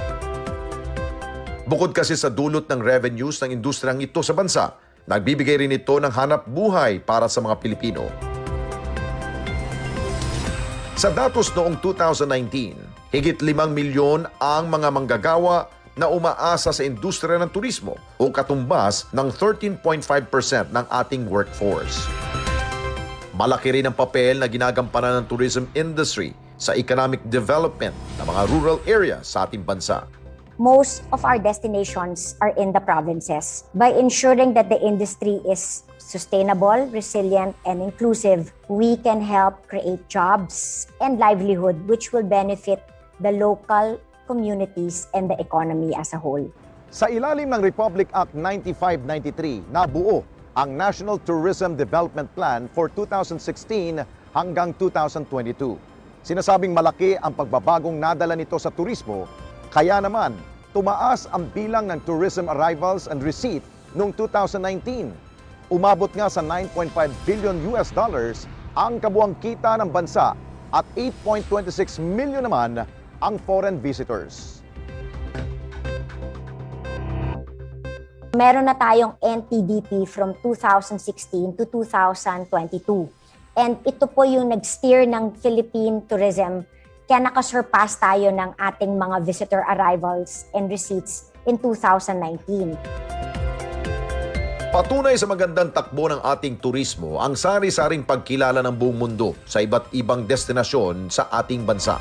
[SPEAKER 1] Bukod kasi sa dulot ng revenues ng industriyang ito sa bansa, nagbibigay rin ito ng hanap buhay para sa mga Pilipino. Sa datos noong 2019, higit 5 milyon ang mga manggagawa na umaasa sa industriya ng turismo o katumbas ng 13.5% ng ating workforce. Malaki rin ang papel na ginagampanan ng tourism industry sa economic development ng mga rural areas sa ating bansa.
[SPEAKER 16] Most of our destinations are in the provinces. By ensuring that the industry is sustainable, resilient, and inclusive, we can help create jobs and livelihood which will benefit the local communities and the economy as a whole.
[SPEAKER 1] Sa ilalim ng Republic Act 9593, nabuo ang National Tourism Development Plan for 2016 hanggang 2022. Sinasabing malaki ang pagbabagong nadala nito sa turismo, kaya naman tumaas ang bilang ng tourism arrivals and receipt noong 2019. Umabot nga sa $9.5 billion ang kabuang kita ng bansa at 8.26 million naman ang foreign visitors.
[SPEAKER 16] Meron na tayong NTDP from 2016 to 2022. And ito po yung nag-steer ng Philippine tourism kaya nakasurpass tayo ng ating mga visitor arrivals and receipts in 2019.
[SPEAKER 1] Patunay sa magandang takbo ng ating turismo ang sari-saring pagkilala ng buong mundo sa iba't ibang destinasyon sa ating bansa.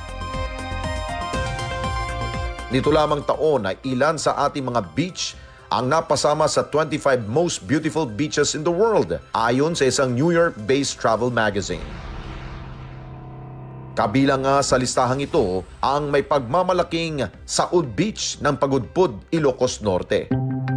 [SPEAKER 1] Nito lamang taon ay ilan sa ating mga beach ang napasama sa 25 most beautiful beaches in the world ayon sa isang New York-based travel magazine. Kabilang nga sa listahang ito ang may pagmamalaking Saud Beach ng Pagudpud, Ilocos Norte.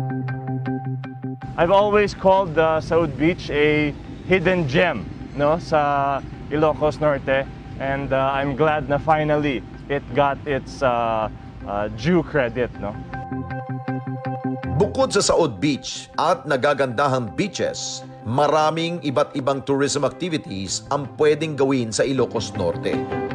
[SPEAKER 17] I've always called Saud Beach a hidden gem, no, sa Ilocos Norte, and I'm glad na finally it got its due credit, no.
[SPEAKER 1] Bukod sa Saud Beach at nagagandahang beaches, maraming iba't ibang tourism activities ang pwedeng gawin sa Ilocos Norte.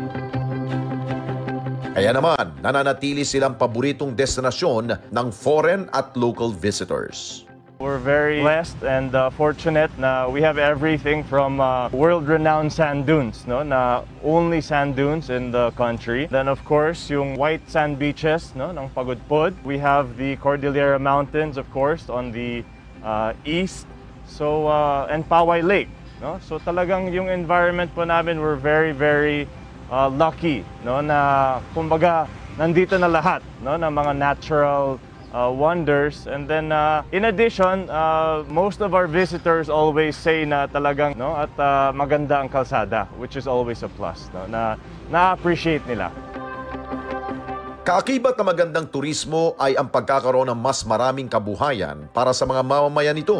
[SPEAKER 1] Kaya naman, nananatili silang paboritong destinasyon ng foreign at local visitors.
[SPEAKER 17] We're very blessed and fortunate na we have everything from world-renowned sand dunes, no, na only sand dunes in the country. Then of course, yung white sand beaches, no, ng Pagudpud. We have the Cordillera Mountains, of course, on the east. So and Poway Lake, no. So talagang yung environment po namin, we're very lucky, no, na kumbaga nandito na lahat, no, ng mga natural wonders. And then in addition, most of our visitors always say na talagang, no, at maganda ang kalsada, which is always a plus, no, na na-appreciate nila.
[SPEAKER 1] Kaakibat na magandang turismo ay ang pagkakaroon ng mas maraming kabuhayan para sa mga mamamayan nito.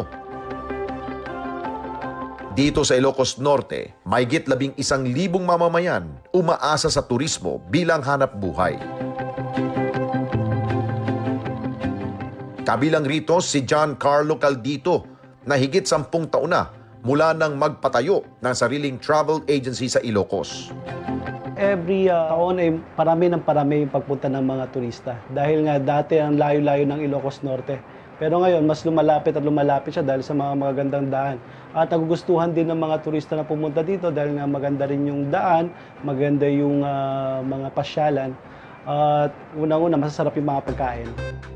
[SPEAKER 1] Dito sa Ilocos Norte, mahigit 11,000 mamamayan umaasa sa turismo bilang hanap buhay. Kabilang rito si John Carlo Caldito na higit 10 taon na mula nang magpatayo ng sariling travel agency sa Ilocos.
[SPEAKER 18] Every taon ay parami yung pagpunta ng mga turista. Dahil nga dati ang layo-layo ng Ilocos Norte. Pero ngayon, mas lumalapit siya dahil sa mga magagandang daan. At nagugustuhan din ng mga turista na pumunta dito dahil nga maganda rin yung daan, maganda yung mga pasyalan. At unang-una, masasarap yung mga pagkain.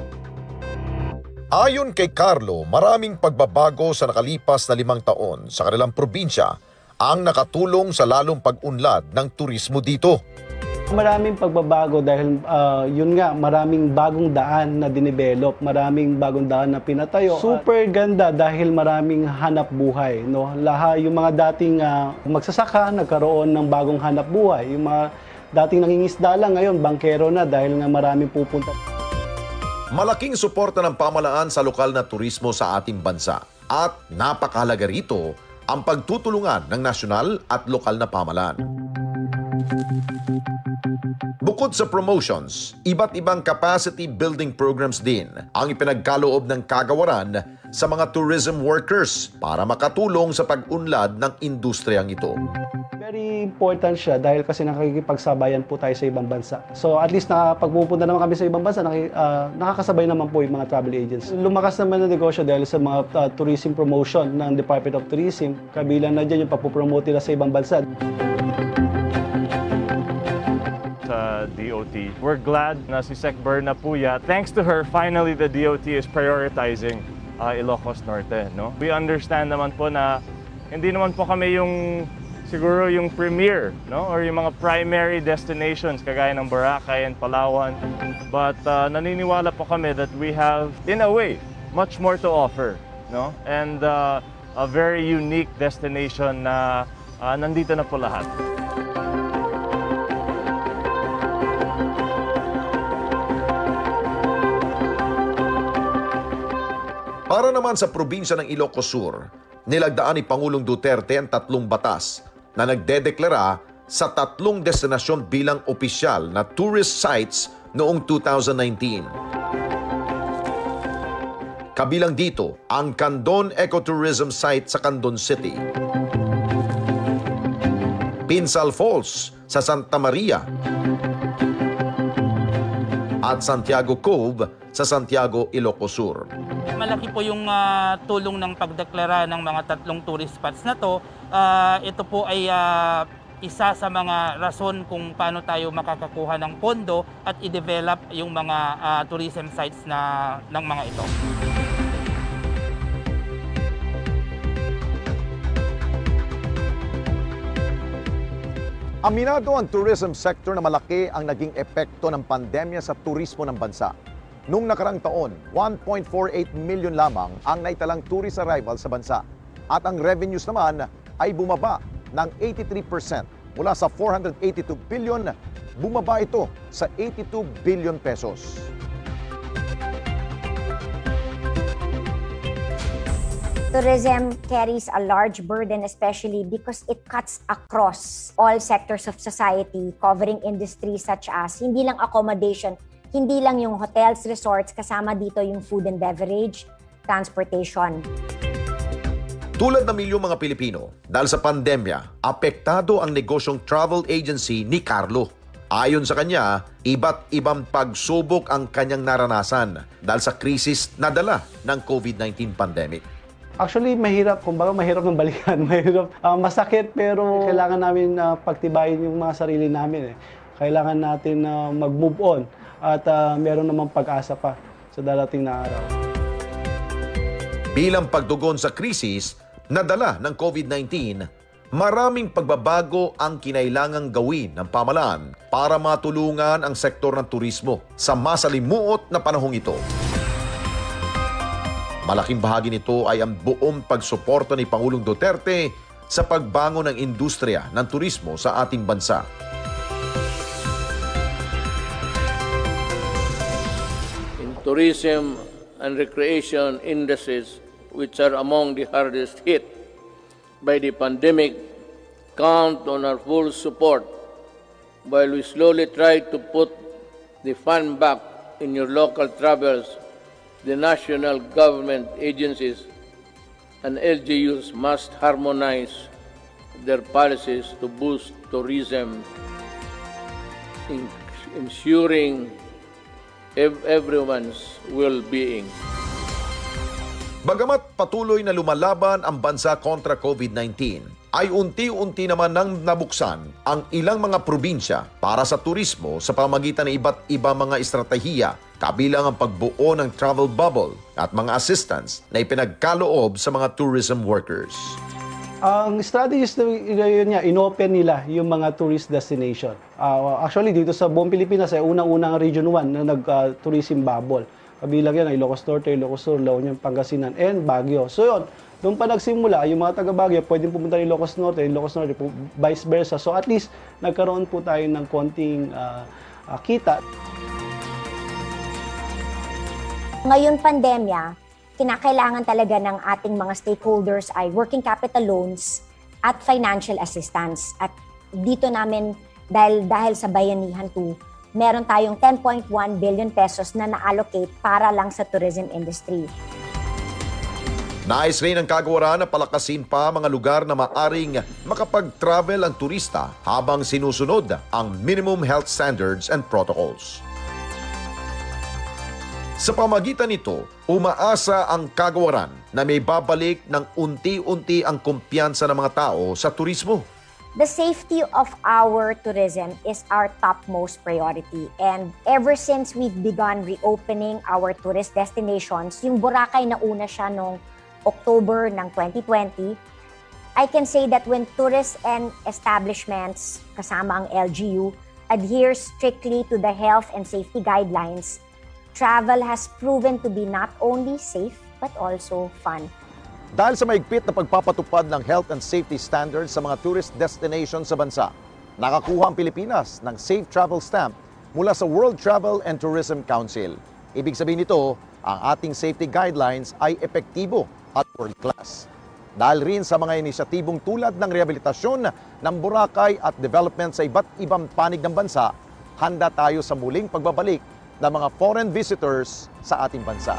[SPEAKER 1] Ayon kay Carlo, maraming pagbabago sa nakalipas na 5 taon sa kanilang probinsya ang nakatulong sa lalong pag-unlad ng turismo dito.
[SPEAKER 18] Maraming pagbabago dahil yun nga, maraming bagong daan na dinevelop, maraming bagong daan na pinatayo. Super ganda dahil maraming hanap buhay, no? Lahat yung mga dating magsasaka nagkaroon ng bagong hanap buhay. Yung mga dating nangingisda lang ngayon, bangkero na dahil nga maraming pupunta.
[SPEAKER 1] Malaking suporta ng pamahalaan sa lokal na turismo sa ating bansa at napakahalaga rito ang pagtutulungan ng nasyonal at lokal na pamahalaan. Bukod sa promotions, iba't ibang capacity building programs din ang ipinagkaloob ng kagawaran sa mga tourism workers para makatulong sa pag-unlad ng industriyang ito.
[SPEAKER 18] Very important siya dahil kasi nakikipagsabayan po tayo sa ibang bansa. So at least pagpupunta naman kami sa ibang bansa, nakakasabay naman po yung mga travel agents. Lumakas naman ang negosyo dahil sa mga tourism promotion ng Department of Tourism. Kabilang na dyan yung papopromote nila sa ibang bansa.
[SPEAKER 17] DOT. We're glad na si Sec Berna Puya, thanks to her, finally the DOT is prioritizing Ilocos Norte. No? We understand naman po na hindi naman po kami siguro yung premier, no? Or yung mga primary destinations kagaya ng Boracay and Palawan. But naniniwala po kami that we have, in a way, much more to offer, no? And a very unique destination na nandito na po lahat.
[SPEAKER 1] Para naman sa probinsya ng Ilocos Sur, nilagdaan ni Pangulong Duterte ang 3 batas na nagdedeklara sa 3 destinasyon bilang opisyal na tourist sites noong 2019. Kabilang dito ang Candon Ecotourism Site sa Candon City, Pinsal Falls sa Santa Maria, at Santiago Cove sa Santiago, Ilocos Sur.
[SPEAKER 19] Malaki po yung tulong ng pagdeklara ng mga 3 tourist spots na to. Ito po ay isa sa mga rason kung paano tayo makakakuha ng pondo at i-develop yung mga tourism sites ng mga ito.
[SPEAKER 1] Aminado ang tourism sector na malaki ang naging epekto ng pandemya sa turismo ng bansa. Noong nakarang taon, 1.48 million lamang ang naitalang tourist arrival sa bansa. At ang revenues naman ay bumaba ng 83%. Mula sa 482 billion, bumaba ito sa 82 billion pesos.
[SPEAKER 16] Tourism carries a large burden, especially because it cuts across all sectors of society, covering industries such as hindi lang accommodation, hindi lang yung hotels, resorts, kasama dito yung food and beverage, transportation.
[SPEAKER 1] Tulad ng milyong mga Pilipino, dahil sa pandemya, apektado ang negosyong travel agency ni Carlo. Ayon sa kanya, iba't ibang pagsubok ang kanyang naranasan dahil sa krisis na dala ng COVID-19 pandemic.
[SPEAKER 18] Actually, mahirap. Kumbaga, mahirap ng balikan. Mahirap. Masakit, pero kailangan namin pagtibayin yung mga sarili namin. Kailangan natin mag-move on at meron namang pag-asa pa sa darating na araw.
[SPEAKER 1] Bilang pagtugon sa krisis na dala ng COVID-19, maraming pagbabago ang kinailangang gawin ng pamahalaan para matulungan ang sektor ng turismo sa masalimuot na panahong ito. Malaking bahagi nito ay ang buong pagsuporta ni Pangulong Duterte sa pagbangon ng industriya ng turismo sa ating bansa.
[SPEAKER 2] In tourism and recreation industries, which are among the hardest hit by the pandemic, count on our full support while we slowly try to put the fun back in your local travels. The national government agencies and LGUs must harmonize their policies to boost tourism, ensuring everyone's well-being.
[SPEAKER 1] Bagamat patuloy na lumalaban ang bansa kontra COVID-19, ay unti-unti naman nang nabuksan ang ilang mga probinsya para sa turismo sa pamagitan ng iba't iba mga estratehiya, kabilang ang pagbuo ng travel bubble at mga assistance na ipinagkaloob sa mga tourism workers.
[SPEAKER 18] Ang strategies na yun niya, inopen nila yung mga tourist destination. Actually, dito sa buong Pilipinas ay unang-unang Region 1 na nag-tourism bubble. Kabilang yan ay Ilocos Norte, Ilocos Sur, La Union, Pangasinan, and Baguio. So yun, doon pa nagsimula, yung mga taga-Baguio pwedeng pumunta ng Ilocos Norte, vice versa. So at least, nagkaroon po tayo ng konting kita.
[SPEAKER 16] Ngayon pandemya, kinakailangan talaga ng ating mga stakeholders ay working capital loans at financial assistance. At dito namin, dahil sa Bayanihan 2, meron tayong 10.1 billion pesos na na-allocate para lang sa tourism industry.
[SPEAKER 1] Nais rin ang kagawaran na palakasin pa mga lugar na maaring makapag-travel ang turista habang sinusunod ang minimum health standards and protocols. Sa pamagitan nito, umaasa ang kagawaran na may babalik ng unti-unti ang kumpiyansa ng mga tao sa turismo.
[SPEAKER 16] The safety of our tourism is our topmost priority. And ever since we've begun reopening our tourist destinations, yung Boracay na una siya noong October ng 2020, I can say that when tourists and establishments, kasama ang LGU, adhere strictly to the health and safety guidelines, travel has proven to be not only safe but also fun.
[SPEAKER 1] Dahil sa maigpit na pagpapatupad ng health and safety standards sa mga tourist destinations sa bansa, nakakuha ang Pilipinas ng Safe Travel Stamp mula sa World Travel and Tourism Council. Ibig sabihin nito, ang ating safety guidelines ay epektibo at world-class. Dahil rin sa mga inisyatibong tulad ng rehabilitasyon ng Boracay at development sa iba't ibang panig ng bansa, handa tayo sa muling pagbabalik ng mga foreign visitors sa ating bansa.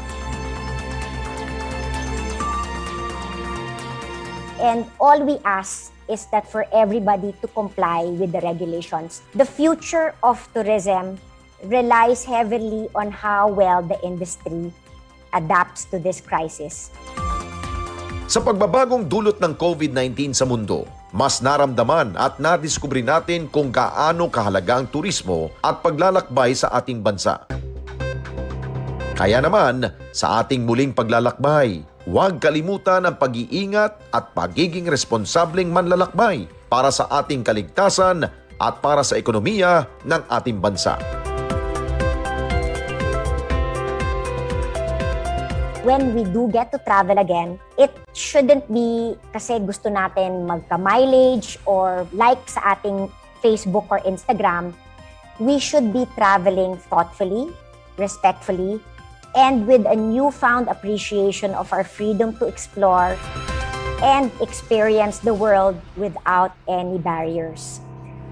[SPEAKER 16] And all we ask is that for everybody to comply with the regulations. The future of tourism relies heavily on how well the industry adapts to this crisis.
[SPEAKER 1] Sa pagbabagong dulot ng COVID-19 sa mundo, mas naramdaman at nadiskubre natin kung gaano kahalaga ang turismo at paglalakbay sa ating bansa. Kaya naman, sa ating muling paglalakbay, huwag kalimutan ang pag-iingat at pagiging responsableng manlalakbay para sa ating kaligtasan at para sa ekonomiya ng ating bansa.
[SPEAKER 16] When we do get to travel again, it shouldn't be kasi gusto natin magka-mileage or like sa ating Facebook or Instagram. We should be traveling thoughtfully, respectfully, and with a newfound appreciation of our freedom to explore and experience the world without any barriers.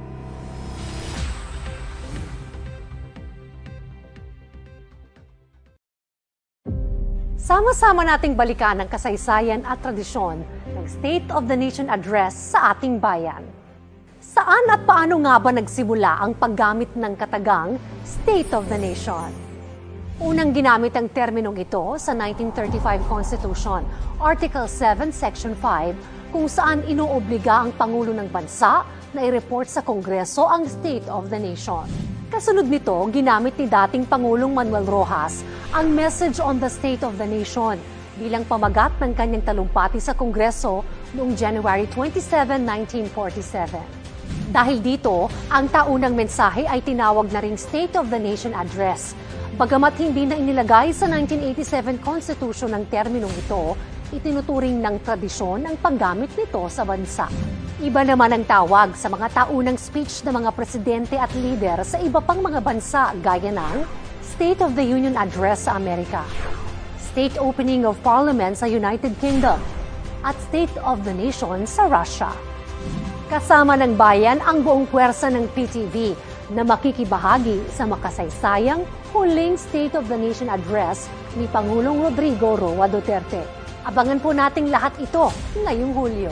[SPEAKER 20] Sama-sama nating balikan ang kasaysayan at tradisyon ng State of the Nation Address sa ating bayan. Saan at paano nga ba nagsimula ang paggamit ng katagang State of the Nation? Unang ginamit ang terminong ito sa 1935 Constitution, Article 7, Section 5, kung saan inoobliga ang Pangulo ng Bansa na i-report sa Kongreso ang State of the Nation. Kasunod nito, ginamit ni dating Pangulong Manuel Rojas ang Message on the State of the Nation bilang pamagat ng kanyang talumpati sa Kongreso noong January 27, 1947. Dahil dito, ang taunang mensahe ay tinawag na ring State of the Nation Address. Bagamat hindi na inilagay sa 1987 Constitution ang terminong ito, itinuturing ng tradisyon ang paggamit nito sa bansa. Iba naman ang tawag sa mga taunang speech ng mga presidente at leader sa iba pang mga bansa gaya ng State of the Union Address sa Amerika, State Opening of Parliament sa United Kingdom, at State of the Nation sa Russia. Kasama ng bayan ang buong puwersa ng PTV na makikibahagi sa makasaysayang huling State of the Nation Address ni Pangulong Rodrigo Roa Duterte. Abangan po nating lahat ito ngayong Hulyo.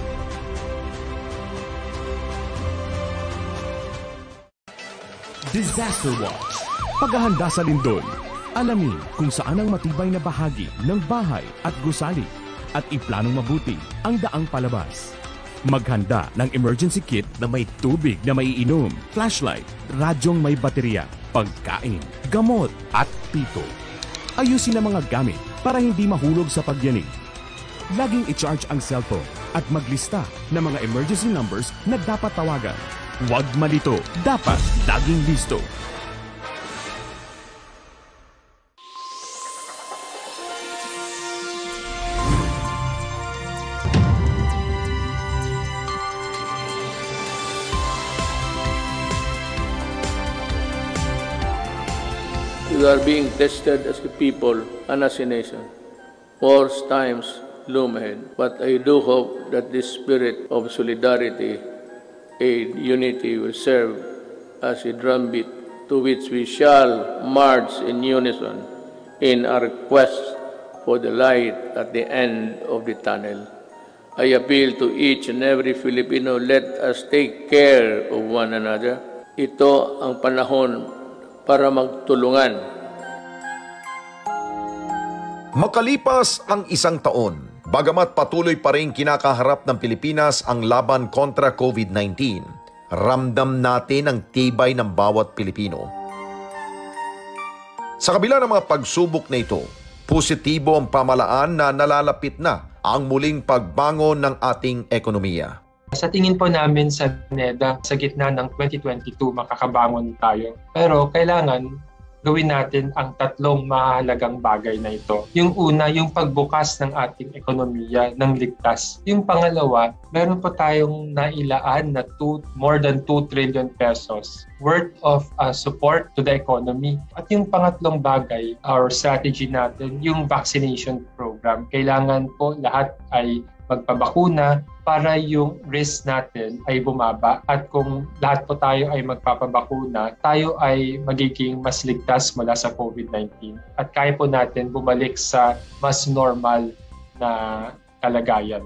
[SPEAKER 15] Disaster Watch. Paghahanda sa lindol. Alamin kung saan ang matibay na bahagi ng bahay at gusali at iplanong mabuti ang daang palabas. Maghanda ng emergency kit na may tubig na maiinom, flashlight, radyong may baterya, pagkain, gamot at pito. Ayusin ang mga gamit para hindi mahulog sa pagyanig. Laging i-charge ang cellphone at maglista ng mga emergency numbers na dapat tawagan. Huwag malito, dapat laging listo.
[SPEAKER 2] We are being tested as a people and as a nation. Worse times loom ahead, but I do hope that this spirit of solidarity and unity will serve as a drumbeat to which we shall march in unison in our quest for the light at the end of the tunnel. I appeal to each and every Filipino, let us take care of one another. Ito ang panahon para magtulungan.
[SPEAKER 1] Makalipas ang isang taon, Bagamat patuloy pa rin kinakaharap ng Pilipinas ang laban kontra COVID-19, ramdam natin ang tibay ng bawat Pilipino. Sa kabila ng mga pagsubok na ito, positibo ang pamalaan na nalalapit na ang muling pagbangon ng ating ekonomiya.
[SPEAKER 3] Sa tingin po namin sa NEDA, sa gitna ng 2022, makakabangon tayo. Pero kailangan gawin natin ang tatlong mahalagang bagay na ito. Yung una, yung pagbukas ng ating ekonomiya ng ligtas. Yung pangalawa, meron po tayong nailaan na more than 2 trillion pesos worth of support to the economy. At yung pangatlong bagay, our strategy natin, yung vaccination program. Kailangan po lahat ay magpabakuna para yung risk natin ay bumaba, at kung lahat po tayo ay magpapabakuna, tayo ay magiging mas ligtas mula sa COVID-19 at kaya po natin bumalik sa mas normal na kalagayan.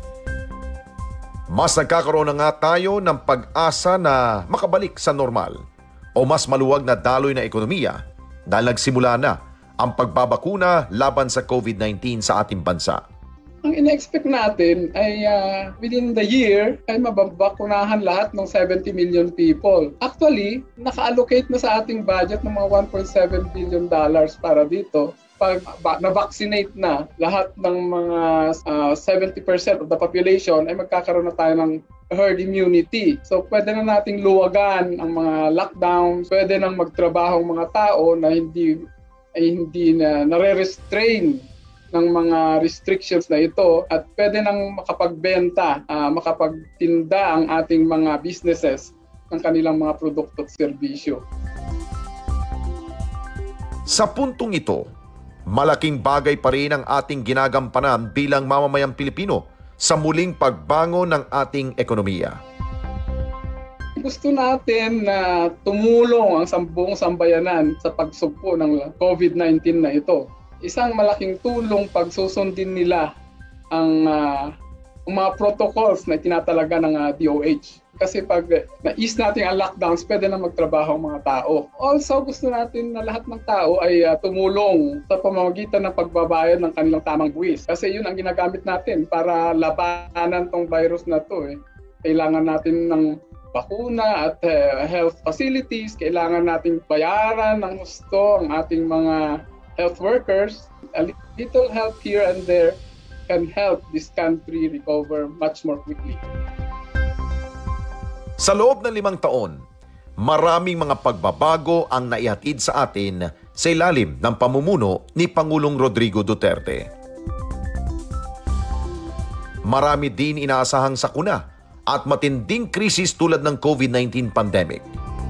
[SPEAKER 1] Mas nagkakaroon na nga tayo ng pag-asa na makabalik sa normal o mas maluwag na daloy na ekonomiya dahil nagsimula na ang pagbabakuna laban sa COVID-19 sa ating bansa.
[SPEAKER 5] Ang ina-expect natin ay within the year ay mababakunahan lahat ng 70 million people. Actually, naka-allocate na sa ating budget ng mga $1.7 billion para dito. Pag na-vaccinate na lahat ng mga 70% of the population, ay magkakaroon na tayo ng herd immunity. So pwede na nating luwagan ang mga lockdowns, pwede nang magtrabaho ang mga tao na hindi na nare-restrain ng mga restrictions na ito, at pwede nang makapagbenta, makapagtinda ang ating mga businesses ng kanilang mga produkto at serbisyo.
[SPEAKER 1] Sa puntong ito, malaking bagay pa rin ang ating ginagampanan bilang mamamayang Pilipino sa muling pagbangon ng ating ekonomiya.
[SPEAKER 5] Gusto natin na tumulong ang buong sambayanan sa pagsugpo ng COVID-19 na ito. Isang malaking tulong pag susundin nila ang mga protocols na tinatalaga ng DOH. Kasi pag na-ease natin ang lockdowns, pwede na magtrabaho ang mga tao. Also, gusto natin na lahat ng tao ay tumulong sa pamamagitan ng pagbabayad ng kanilang tamang buwis. Kasi yun ang ginagamit natin para labanan tong virus na to. Kailangan natin ng bakuna at health facilities. Kailangan nating bayaran ng husto ang ating mga health workers. A little help here and there can help this country recover much more quickly.
[SPEAKER 1] Sa loob ng 5 taon, maraming mga pagbabago ang naihatid sa atin sa ilalim ng pamumuno ni Pangulong Rodrigo Duterte. Marami din inaasahang sakuna at matinding krisis tulad ng COVID-19 pandemic.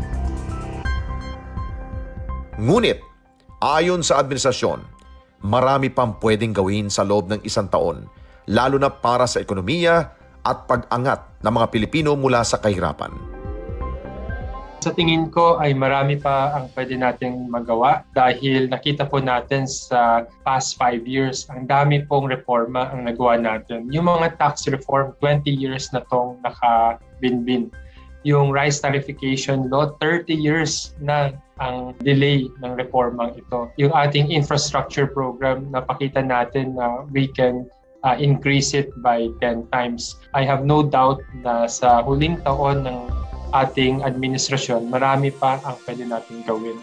[SPEAKER 1] Ngunit, ayon sa administrasyon, marami pang pwedeng gawin sa loob ng 1 taon, lalo na para sa ekonomiya at pag-angat ng mga Pilipino mula sa kahirapan.
[SPEAKER 3] Sa tingin ko ay marami pa ang pwede nating magawa dahil nakita po natin sa past 5 years, ang dami pong reforma ang nagawa natin. Yung mga tax reform, 20 years na tong nakabinbin. Yung rice tariffication law, 30 years na ang delay ng reformang ito. Yung ating infrastructure program, napakita natin na we can increase it by 10 times. I have no doubt na sa huling taon ng ating administrasyon, marami pa ang pwede natin gawin.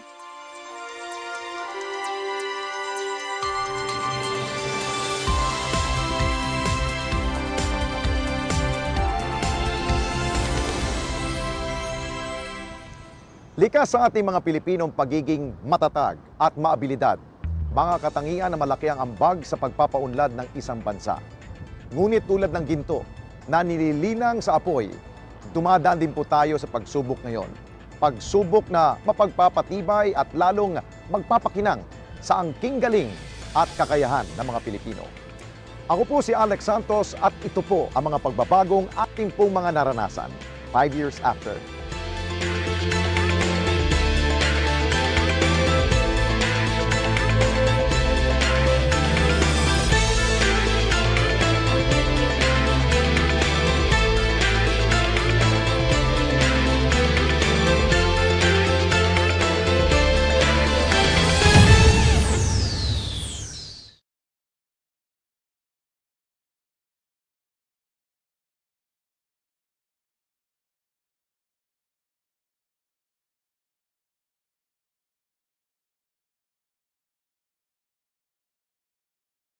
[SPEAKER 1] Likas sa ating mga Pilipinong pagiging matatag at maabilidad, mga katangian na malaki ang ambag sa pagpapaunlad ng isang bansa. Ngunit tulad ng ginto na nililinang sa apoy, dumadaan din po tayo sa pagsubok ngayon. Pagsubok na mapagpapatibay at lalong magpapakinang sa angking galing at kakayahan ng mga Pilipino. Ako po si Alex Santos at ito po ang mga pagbabagong ating pong mga naranasan 5 years after.